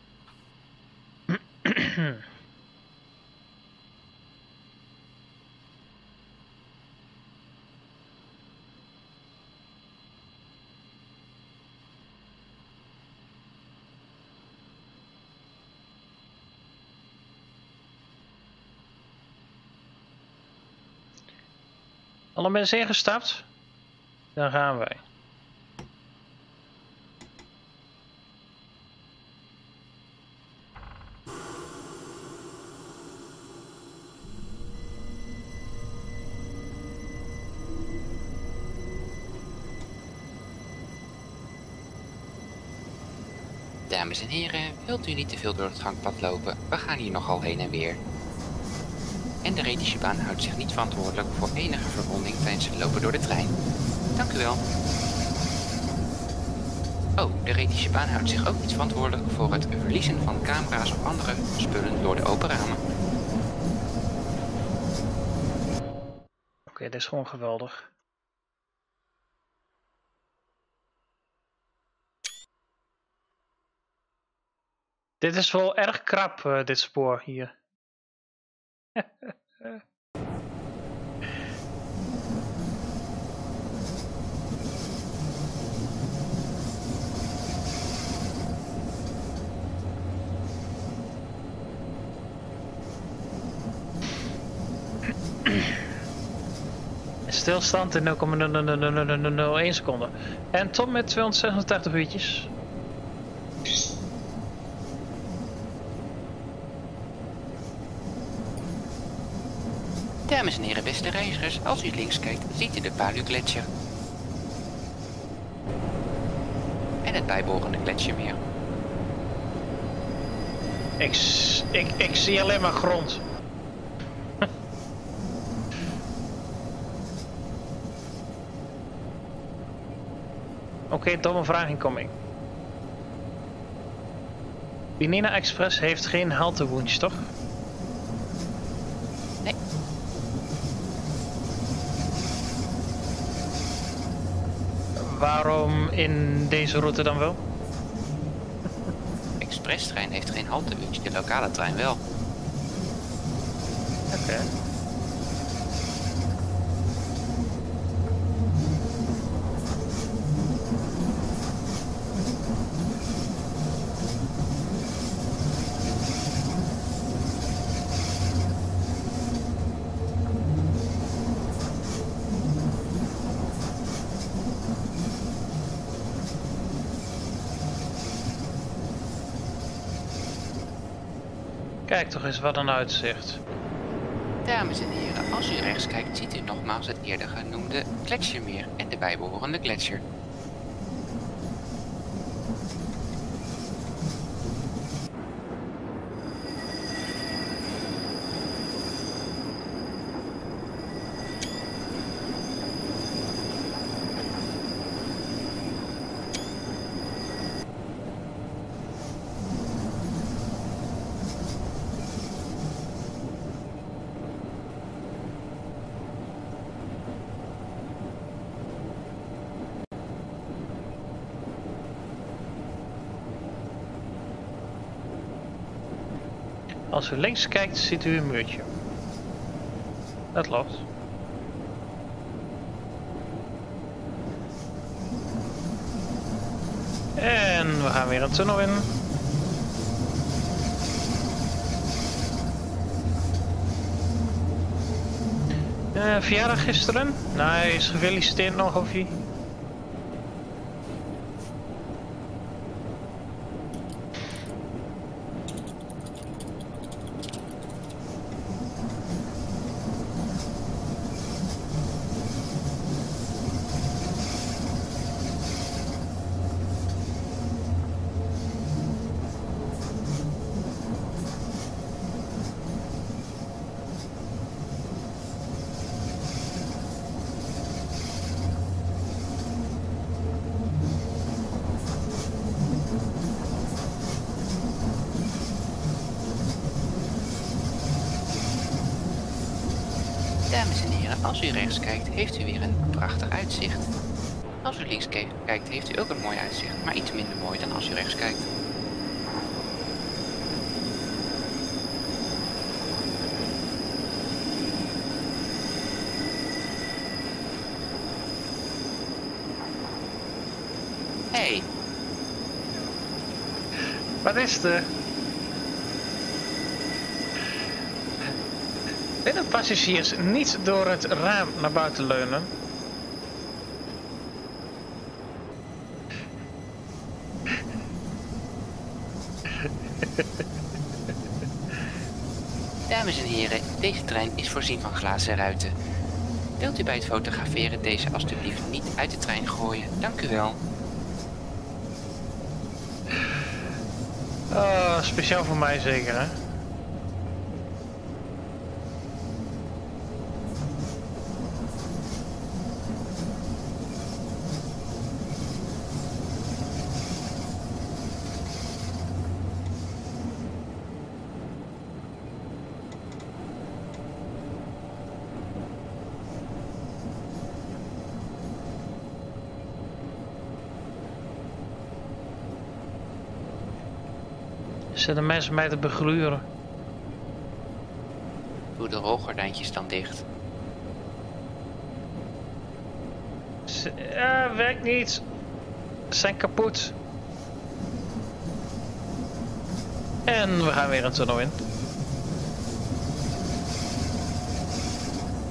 Alle mensen ingestapt? Dan gaan wij. Dames en heren, wilt u niet te veel door het gangpad lopen? We gaan hier nogal heen en weer. En de Retische baan houdt zich niet verantwoordelijk voor enige verwonding tijdens het lopen door de trein. Dank u wel. Oh, de Retische baan houdt zich ook niet verantwoordelijk voor het verliezen van camera's of andere spullen door de open ramen. Oké, dit is gewoon geweldig. Dit is wel erg krap, dit spoor hier. Stilstand in 0,00001 seconden. En Tom met 286 uurtjes. Dames en heren, beste reizigers, als u links kijkt, ziet u de Palu-gletsjer. En het bijbehorende gletsjermeer. Ik zie alleen maar grond. Oké, domme vraag incoming. Binina Express heeft geen haltewoens, toch? Nee. Waarom in deze route dan wel? Expresstrein heeft geen haltewunsch, de lokale trein wel. Oké. Kijk toch eens wat een uitzicht. Dames en heren, als u rechts kijkt, ziet u nogmaals het eerder genoemde gletsjermeer en de bijbehorende gletsjer. Als u links kijkt, ziet u een muurtje. Dat loopt. En we gaan weer een tunnel in. Verjaardag gisteren? Nice, gefeliciteerd nog, Hoffie. Dames en heren, als u rechts kijkt, heeft u weer een prachtig uitzicht. Als u links kijkt, heeft u ook een mooi uitzicht, maar iets minder mooi dan als u rechts kijkt. Hey. Wat is er? Willen passagiers niet door het raam naar buiten leunen? Dames en heren, deze trein is voorzien van glazen ruiten. Wilt u bij het fotograferen deze alstublieft niet uit de trein gooien? Dank u wel. Oh, speciaal voor mij zeker, hè? Zitten mensen mij te begluren? Doe de rolgordijntjes dan dicht. Werkt niet. Ze zijn kapot. En we gaan weer een tunnel in.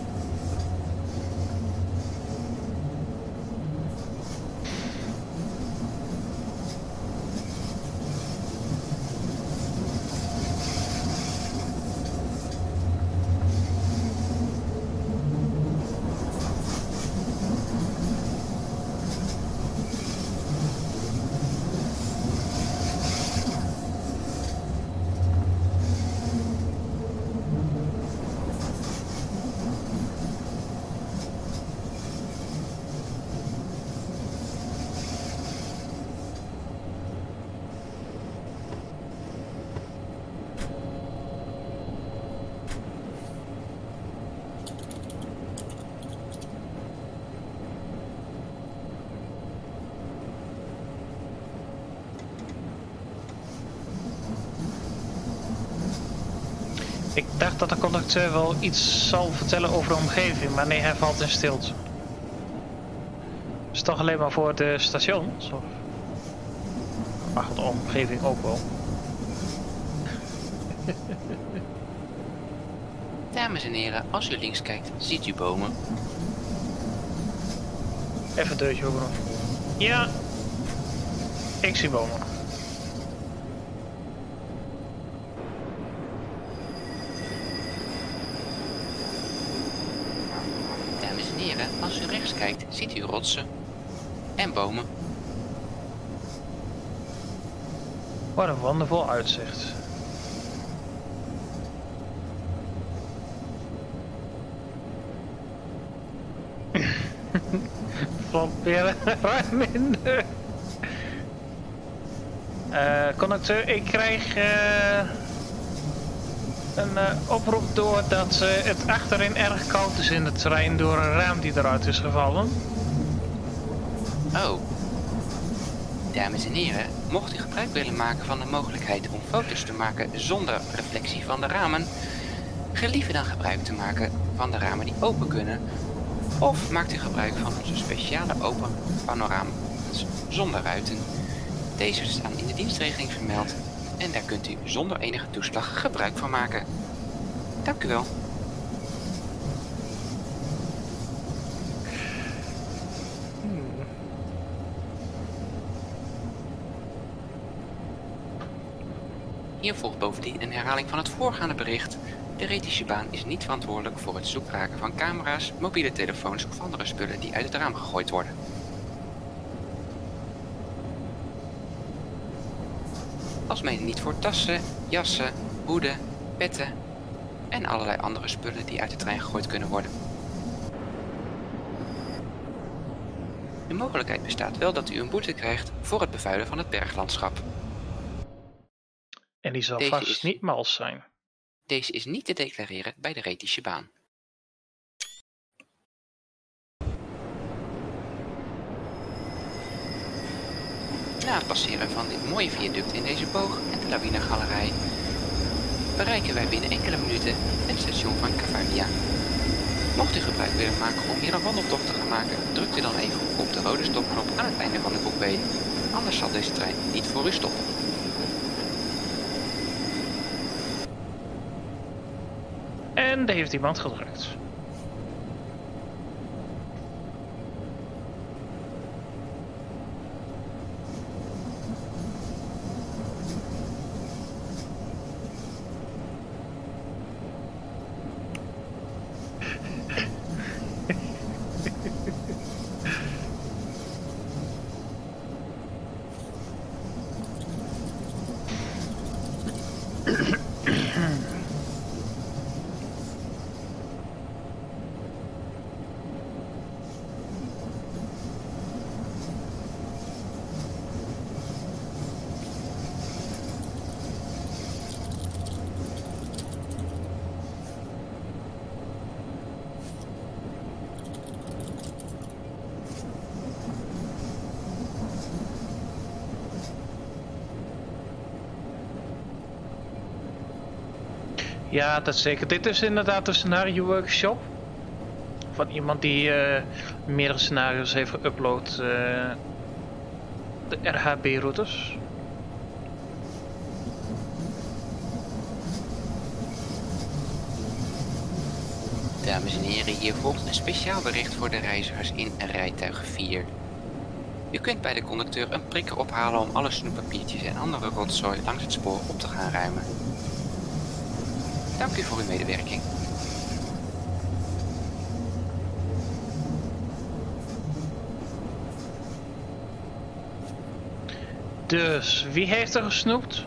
Ik dacht dat de conducteur wel iets zal vertellen over de omgeving, maar nee, hij valt in stilte. Is toch alleen maar voor de stations? Of? Ach, de omgeving ook wel. Dames en heren, als u links kijkt, ziet u bomen. Even een deurtje open. Ja, ik zie bomen. Dames en heren, als u rechts kijkt, ziet u rotsen en bomen. Wat een wondervol uitzicht. Proberen ruim minder. Conducteur, ik krijg een oproep door dat het achterin erg koud is in de trein door een raam die eruit is gevallen. Oh. Dames en heren, mocht u gebruik willen maken van de mogelijkheid om foto's te maken zonder reflectie van de ramen, gelieve dan gebruik te maken van de ramen die open kunnen. Of maakt u gebruik van onze speciale open panorama's zonder ruiten. Deze staan in de dienstregeling vermeld en daar kunt u zonder enige toeslag gebruik van maken. Dank u wel. Hier volgt bovendien een herhaling van het voorgaande bericht. De Rethische baan is niet verantwoordelijk voor het zoekraken van camera's, mobiele telefoons of andere spullen die uit het raam gegooid worden. Alsmede niet voor tassen, jassen, hoeden, petten en allerlei andere spullen die uit de trein gegooid kunnen worden. De mogelijkheid bestaat wel dat u een boete krijgt voor het bevuilen van het berglandschap. En die zal vast niet mals zijn. Deze is niet te declareren bij de Rethische baan. Na het passeren van dit mooie viaduct in deze boog en de lawinegalerij bereiken wij binnen enkele minuten het station van Cavalia. Mocht u gebruik willen maken om hier een wandeltocht te gaan maken, drukt u dan even op de rode stopknop aan het einde van de coupé. Anders zal deze trein niet voor u stoppen. En daar heeft iemand gedrukt. Ja, dat zeker. Dit is inderdaad een scenario workshop. Van iemand die meerdere scenario's heeft geüpload. De RHB-routes. Dames en heren, hier volgt een speciaal bericht voor de reizigers in rijtuig 4. U kunt bij de conducteur een prikker ophalen om alle snoeppapiertjes en andere rotzooi langs het spoor op te gaan ruimen. Dank u voor uw medewerking. Dus, wie heeft er gesnoept?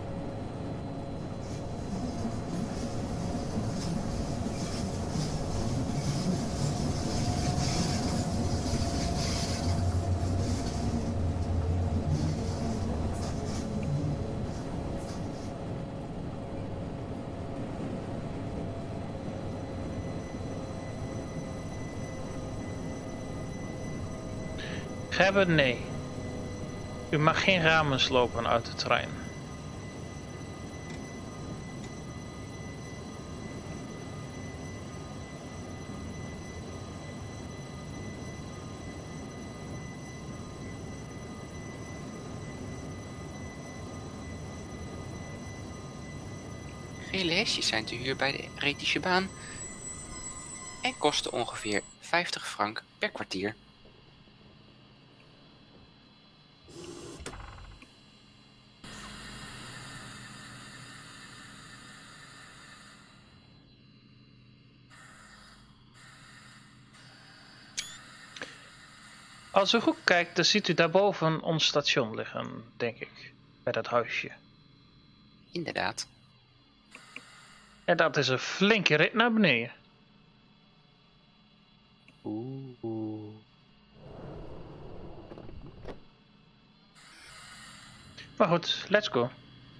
Hebben? Nee. U mag geen ramen slopen uit de trein. Gele hesjes zijn te huur bij de Rethische baan en kosten ongeveer 50 frank per kwartier. Als u goed kijkt, dan ziet u daarboven ons station liggen, denk ik. Bij dat huisje. Inderdaad. En dat is een flinke rit naar beneden. Oeh. Maar goed, let's go.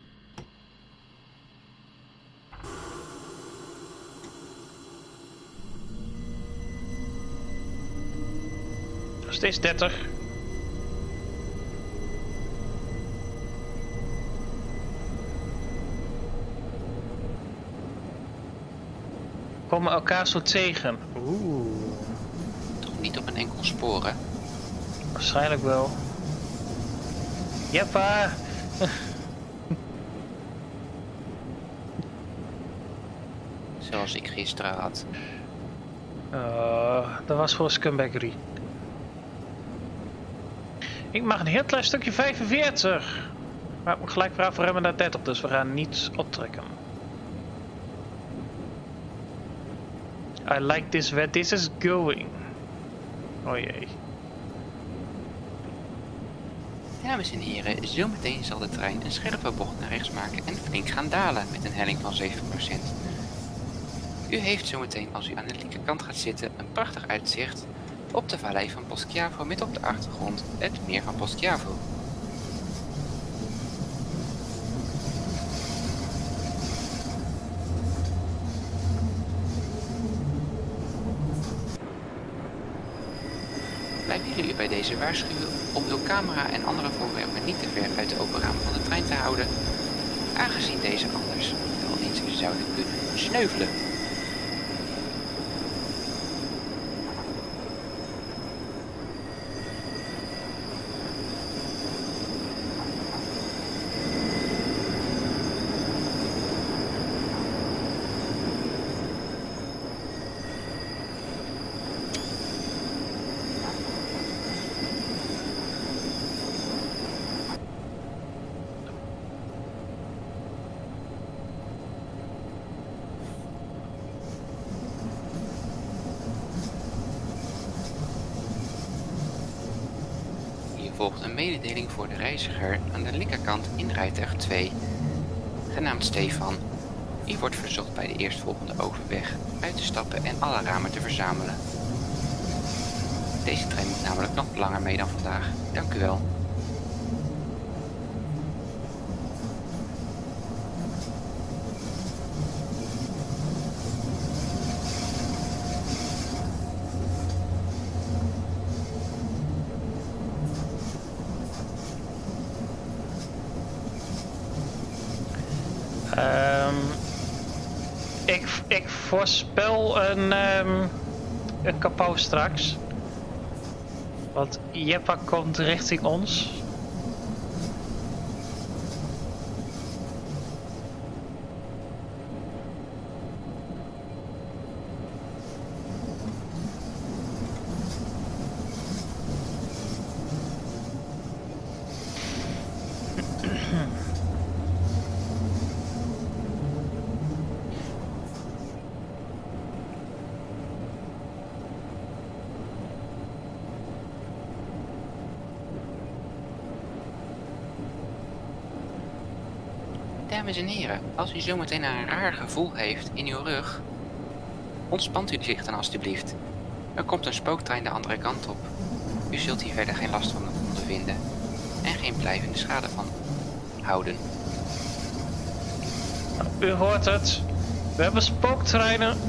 Nog steeds 30. Komen elkaar zo tegen. Oeh. Toch niet op een enkel spoor, hè? Waarschijnlijk wel. Jeppa! Zoals ik gisteren had. Dat was voor Scumbaggery. Ik mag een heel klein stukje 45. Maar ik moet gelijk weer afremmen naar 30, dus we gaan niet optrekken. I like this where this is going. Oh jee. Dames en heren, zometeen zal de trein een scherpe bocht naar rechts maken en flink gaan dalen met een helling van 7%. U heeft zometeen, als u aan de linkerkant gaat zitten, een prachtig uitzicht op de vallei van Poschiavo met op de achtergrond het meer van Poschiavo. Wij willen u bij deze waarschuwen om uw camera en andere voorwerpen niet te ver uit de open ramen van de trein te houden, aangezien deze anders wel eens zouden kunnen sneuvelen. Volgt een mededeling voor de reiziger aan de linkerkant in rijtuig 2, genaamd Stefan. U wordt verzocht bij de eerstvolgende overweg uit te stappen en alle ramen te verzamelen. Deze trein moet namelijk nog langer mee dan vandaag. Dank u wel. Ik voorspel een kapot straks. Want Jeppa komt richting ons. Dames en heren, als u zometeen een raar gevoel heeft in uw rug, ontspant u zich dan alstublieft. Er komt een spooktrein de andere kant op. U zult hier verder geen last van ondervinden en geen blijvende schade van houden. U hoort het. We hebben spooktreinen.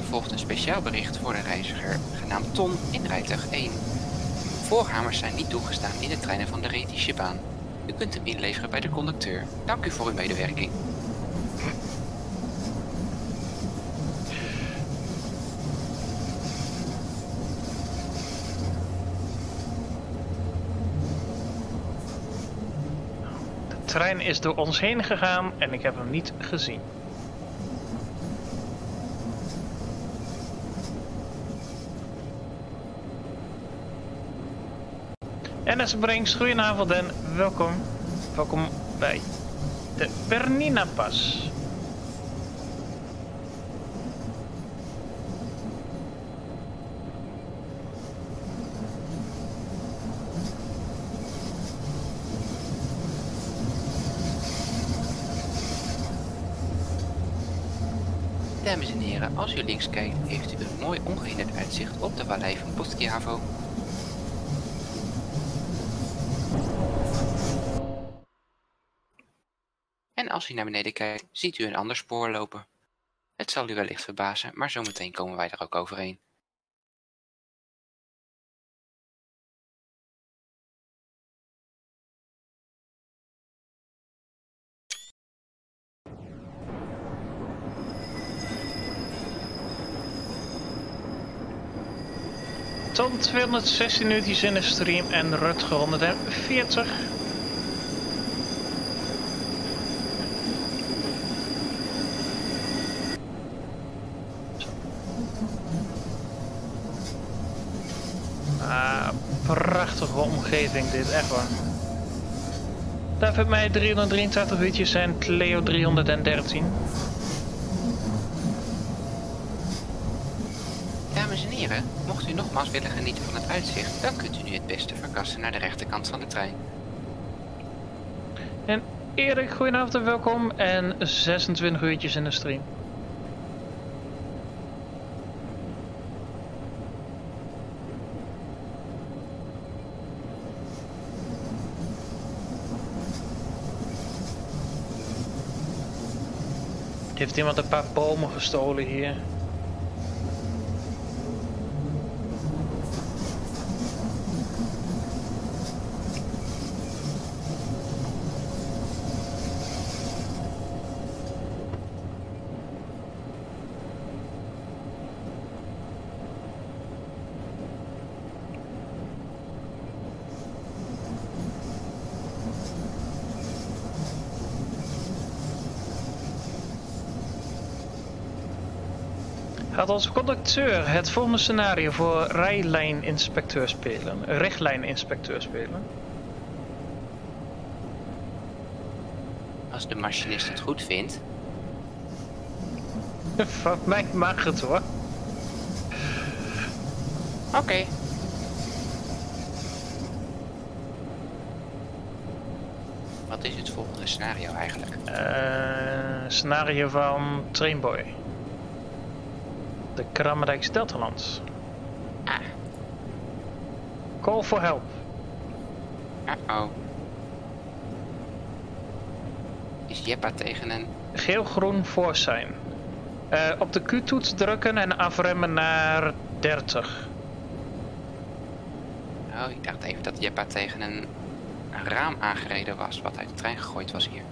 volgt een speciaal bericht voor de reiziger, genaamd Ton in rijtuig 1. Voorhamers zijn niet toegestaan in de treinen van de Retische baan. U kunt hem inleveren bij de conducteur. Dank u voor uw medewerking. De trein is door ons heen gegaan en ik heb hem niet gezien. NS Brinks, goedenavond en welkom. Welkom bij de Bernina Pas. Dames en heren, als u links kijkt, heeft u een mooi ongehinderd uitzicht op de vallei van Poschiavo. En als u naar beneden kijkt, ziet u een ander spoor lopen. Het zal u wellicht verbazen, maar zometeen komen wij er ook overheen. Tot 216 minuutjes in de stream en Rutger 140. Prachtige omgeving dit, echt waar. David mij 383 uurtjes en Cleo 313. Dames en heren, mocht u nogmaals willen genieten van het uitzicht, dan kunt u nu het beste verkassen naar de rechterkant van de trein. En Erik, goedenavond en welkom en 26 uurtjes in de stream. Heeft iemand een paar bomen gestolen hier? Gaat onze conducteur het volgende scenario voor rijlijninspecteur spelen? Richtlijninspecteur spelen? Als de machinist het goed vindt. Van mij mag het hoor. Oké. Wat is het volgende scenario eigenlijk? Scenario van Trainboy. De Krammerdijks Deltaland. Ah. Call for help. Uh-oh. Is Jeppa tegen een... Geel-groen voor zijn. Op de Q-toets drukken en afremmen naar 30. Oh, ik dacht even dat Jeppa tegen een raam aangereden was, wat uit de trein gegooid was hier.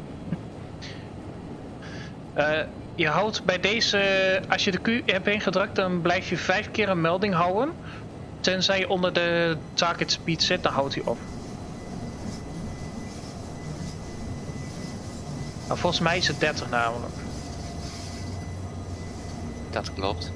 Je houdt bij deze, als je de Q hebt ingedrukt, dan blijf je 5 keer een melding houden. Tenzij je onder de target speed zit, dan houdt hij op. Maar volgens mij is het 30 namelijk. Dat klopt.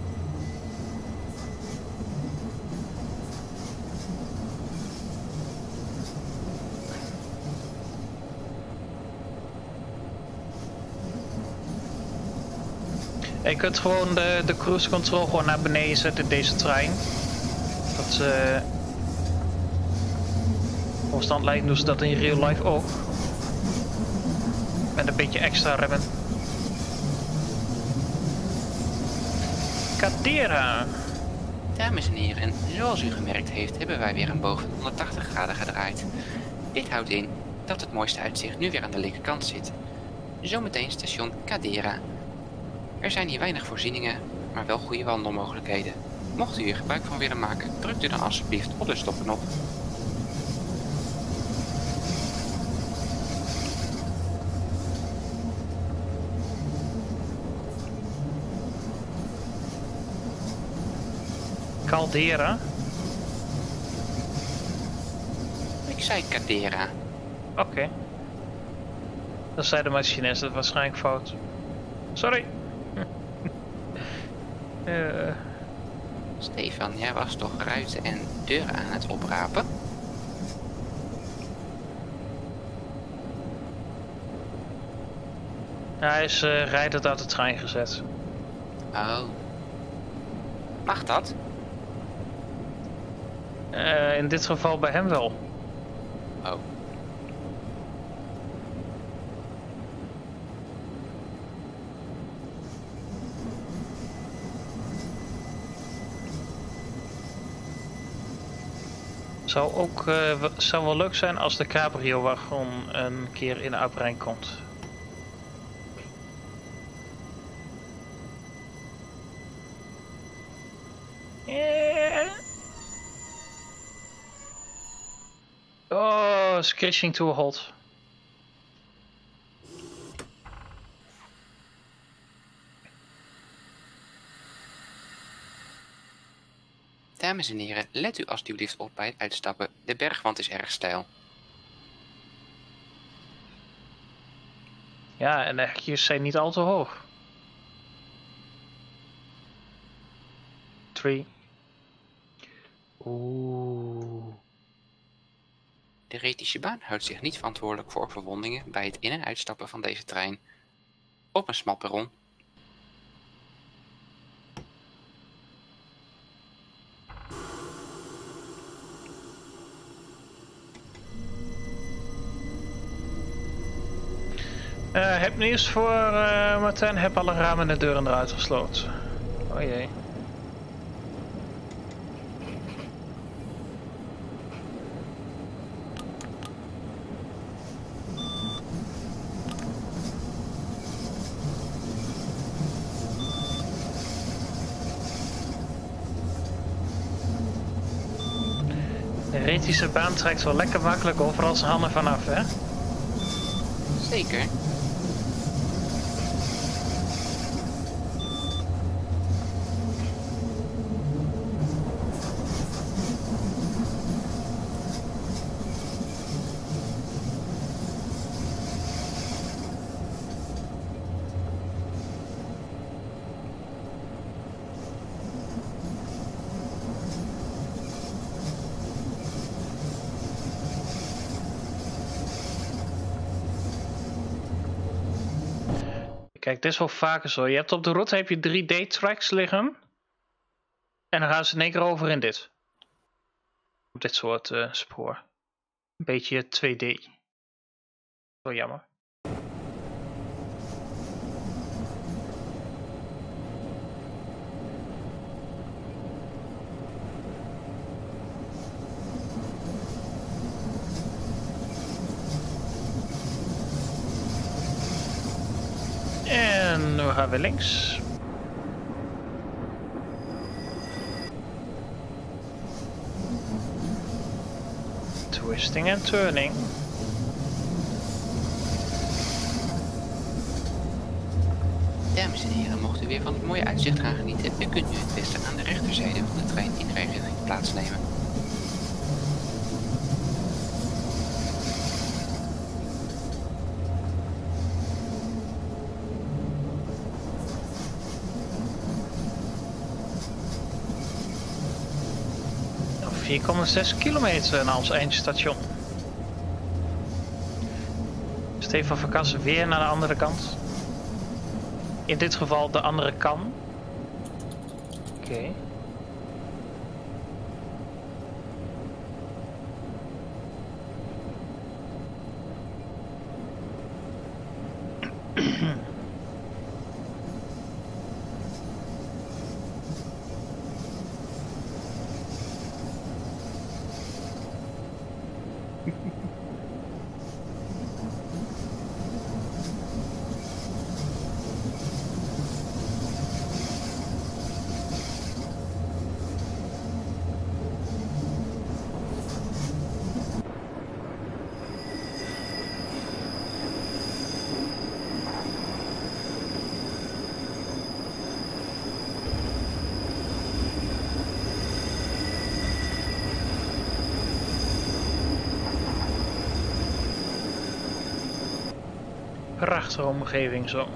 Je kunt gewoon de cruise control gewoon naar beneden zetten in deze trein. Dat op stand lijkt doen ze dat in real life ook. Met een beetje extra remmen. Cadera. Dames en heren, zoals u gemerkt heeft, hebben wij weer een boog van 180 graden gedraaid. Dit houdt in dat het mooiste uitzicht nu weer aan de linkerkant zit. Zometeen station Cadera. Er zijn hier weinig voorzieningen, maar wel goede wandelmogelijkheden. Mocht u hier gebruik van willen maken, drukt u dan alsjeblieft op de stopknop. Caldera? Ik zei Caldera. Oké. Dat zei de machinist, dat was waarschijnlijk fout. Sorry. Stefan, jij was toch ruiten en deuren aan het oprapen? Hij is rijdend uit de trein gezet. Oh. Mag dat? In dit geval bij hem wel. Oh. Zou wel leuk zijn als de cabrio-wagon een keer in uitbreiding komt. Oh, it's crashing to a halt. Dames en heren, let u alstublieft op bij het uitstappen. De bergwand is erg steil. Ja, en de hekjes zijn niet al te hoog. 3. Oeh. De Rethische baan houdt zich niet verantwoordelijk voor verwondingen bij het in- en uitstappen van deze trein. Op een smal perron. Heb nieuws voor Martijn. Heb alle ramen en de deuren eruit gesloten. Oh jee. De Rethische baan trekt wel lekker makkelijk overal zijn handen vanaf, hè? Zeker. Kijk, dit is wel vaker zo. Je hebt op de route heb je 3D-tracks liggen. En dan gaan ze in één keer over in dit. Op dit soort spoor. Een beetje 2D. Wel jammer. En nu gaan we links. Twisting en turning. Dames en heren, mocht u weer van het mooie uitzicht gaan genieten, u kunt nu het beste aan de rechterzijde van de trein in richting plaatsnemen. Nog 4,6 kilometer naar ons eindstation. Stefan Verkassen weer naar de andere kant. In dit geval de andere kan. Oké. prachtige omgeving zo.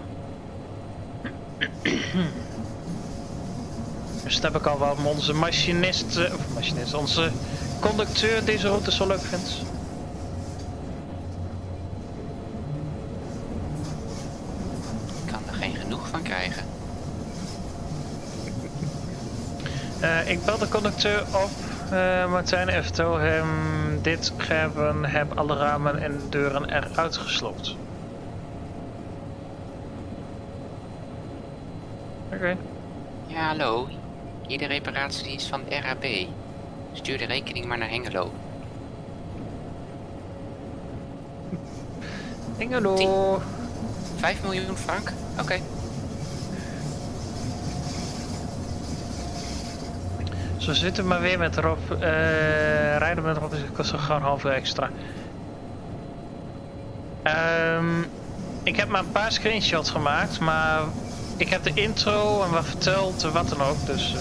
Dus dat heb ik al wat onze machinist, onze conducteur deze route zo leuk vindt. Ik kan er geen genoeg van krijgen. Ik bel de conducteur op, Martijn, en vertel hem dit geven, heb alle ramen en deuren eruit geslopt. Oké. Ja, hallo. Hier de reparatiedienst van de RAB. Stuur de rekening maar naar Hengelo. Hengelo. 5 miljoen frank? Oké. Zo zitten we maar weer met Rob. Rijden met Rob, dus het kost gewoon een half uur extra. Ik heb maar een paar screenshots gemaakt, maar ik heb de intro en wat verteld, wat dan ook, dus...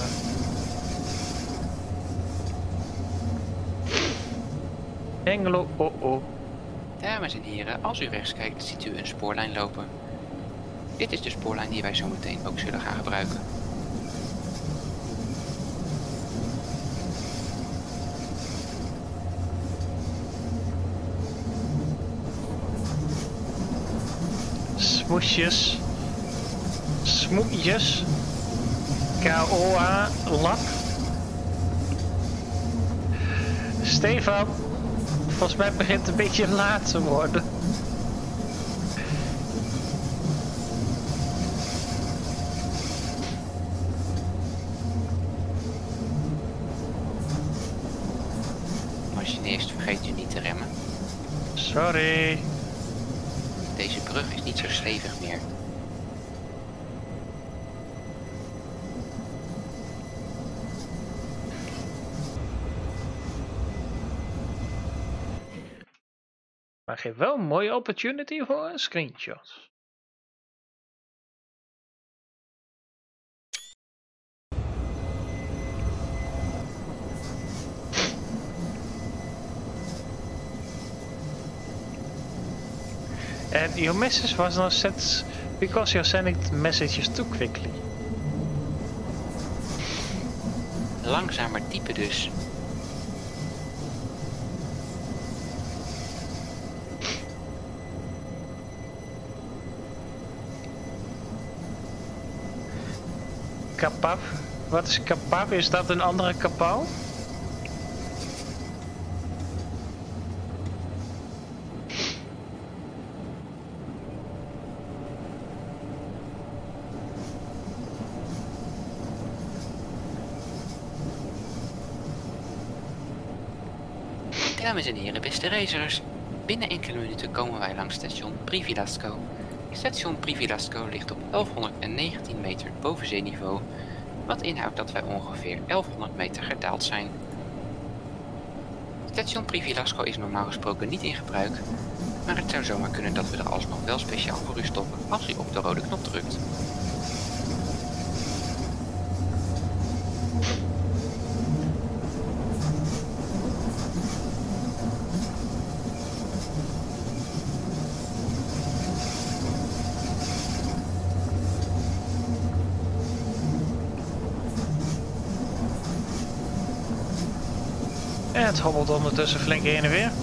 Hengelo, oh. Dames en heren, als u rechts kijkt, ziet u een spoorlijn lopen. Dit is de spoorlijn die wij zo meteen ook zullen gaan gebruiken. Smoesjes. Smoetjes. KOA lap. Stefan. Volgens mij begint het een beetje laat te worden. Machinist, vergeet u niet te remmen. Sorry. Deze brug is niet zo stevig meer. Maar geeft wel een mooie opportunity voor een screenshot. And your message was not sent because you're sending messages too quickly. Langzamer typen dus. Kapap? Wat is kapap? Is dat een andere kapau? Dames en heren, beste reizigers. Binnen enkele minuten komen wij langs station Privilasco. Station Privilasco ligt op 1119 meter boven zeeniveau, wat inhoudt dat wij ongeveer 1100 meter gedaald zijn. Station Privilasco is normaal gesproken niet in gebruik, maar het zou zomaar kunnen dat we er alsnog wel speciaal voor u stoppen als u op de rode knop drukt. En het hobbelt ondertussen flink heen en weer.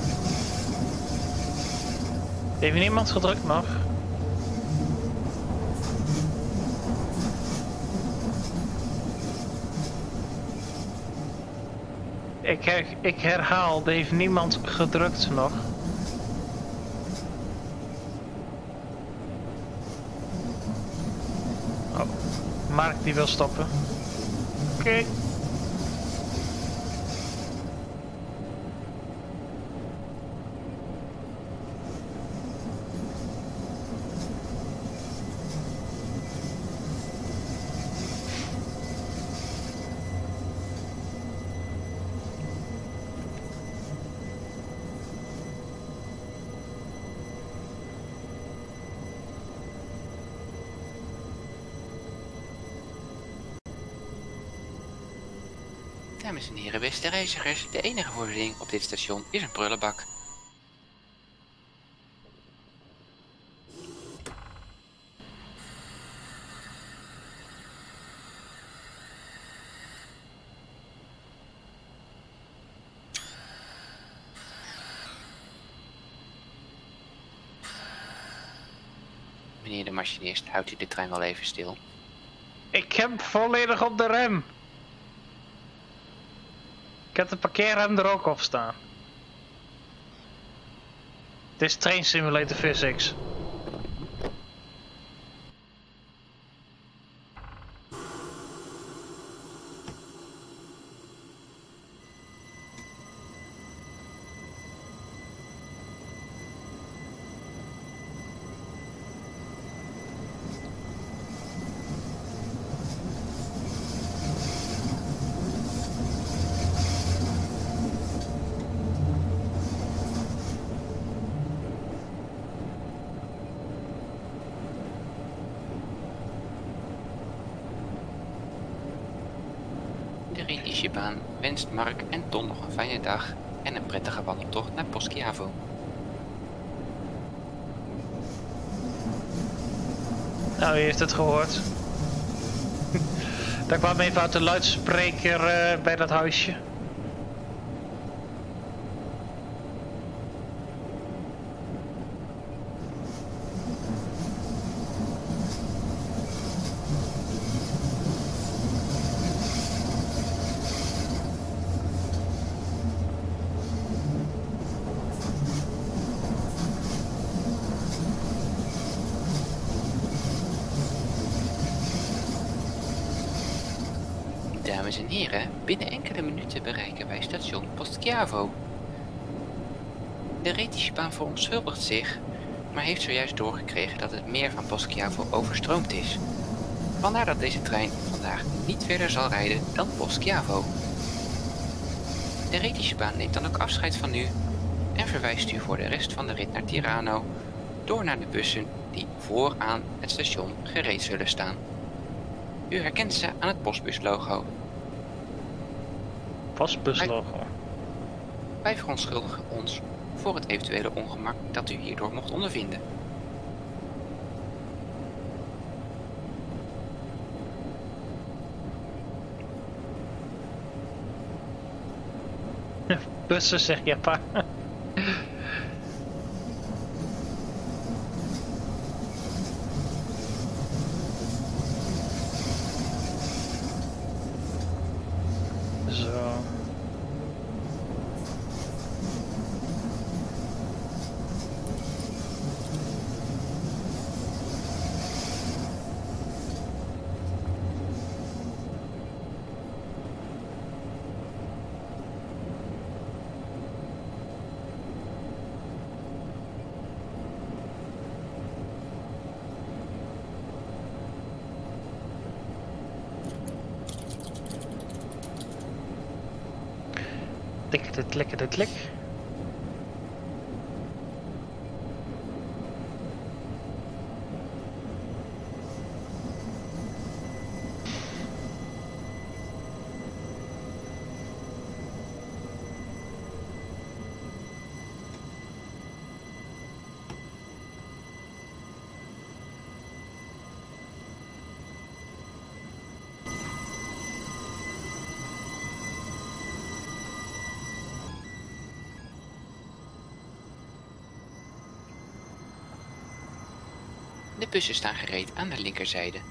Heeft niemand gedrukt nog? Ik herhaal, er heeft niemand gedrukt nog. Oh, Mark die wil stoppen. Oké. Dames en heren, beste reizigers, de enige voorziening op dit station is een prullenbak. Meneer de machinist, houdt u de trein wel even stil? Ik heb volledig op de rem. Ik heb de parkeerrem er ook op staan. Het is Train Simulator Physics. De Retishebaan wenst Mark en Ton nog een fijne dag en een prettige wandeltocht naar Poschiavo. Nou, u heeft het gehoord. Daar kwam even uit de luidspreker bij dat huisje. Dames en heren, binnen enkele minuten bereiken wij station Poschiavo. De Retishebaan verontschuldigt zich, maar heeft zojuist doorgekregen dat het meer van Poschiavo overstroomd is. Vandaar dat deze trein vandaag niet verder zal rijden dan Poschiavo. De Retishebaan neemt dan ook afscheid van u en verwijst u voor de rest van de rit naar Tirano door naar de bussen die vooraan het station gereed zullen staan. U herkent ze aan het postbuslogo. Postbuslogo. Wij verontschuldigen ons voor het eventuele ongemak dat u hierdoor mocht ondervinden. Bussen zeg je pa. Zo. Klik. De bussen staan gereed aan de linkerzijde.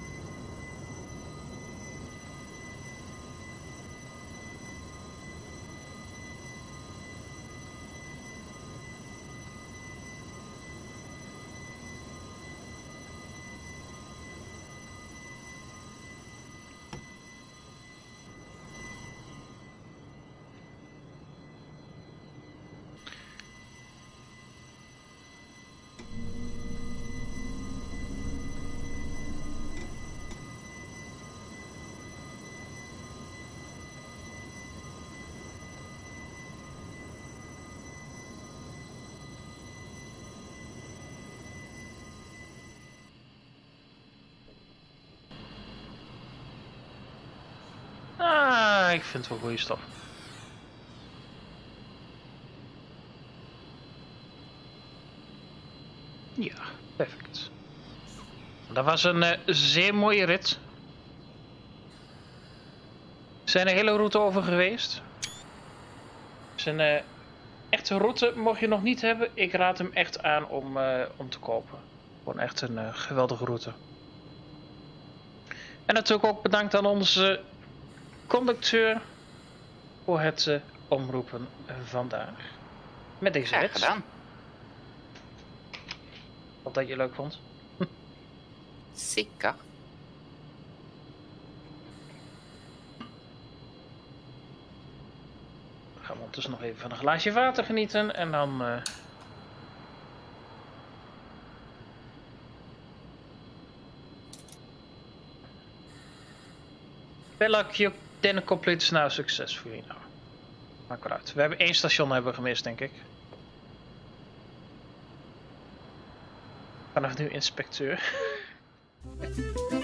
Ik vind het wel goede stof. Ja, perfect. Dat was een zeer mooie rit. We zijn de hele route over geweest. Het is een echte route, mocht je nog niet hebben. Ik raad hem echt aan om te kopen. Gewoon echt een geweldige route. En natuurlijk ook bedankt aan onze conducteur voor het omroepen vandaag. Met deze Graag rit. gedaan. Wat dat je leuk vond. Zeker. Dan gaan we ondertussen nog even van een glaasje water genieten en dan... Bella Q didn't complete now successfully. Nou, maakt wel uit. We hebben 1 station hebben we gemist, denk ik. Vanaf nu inspecteur.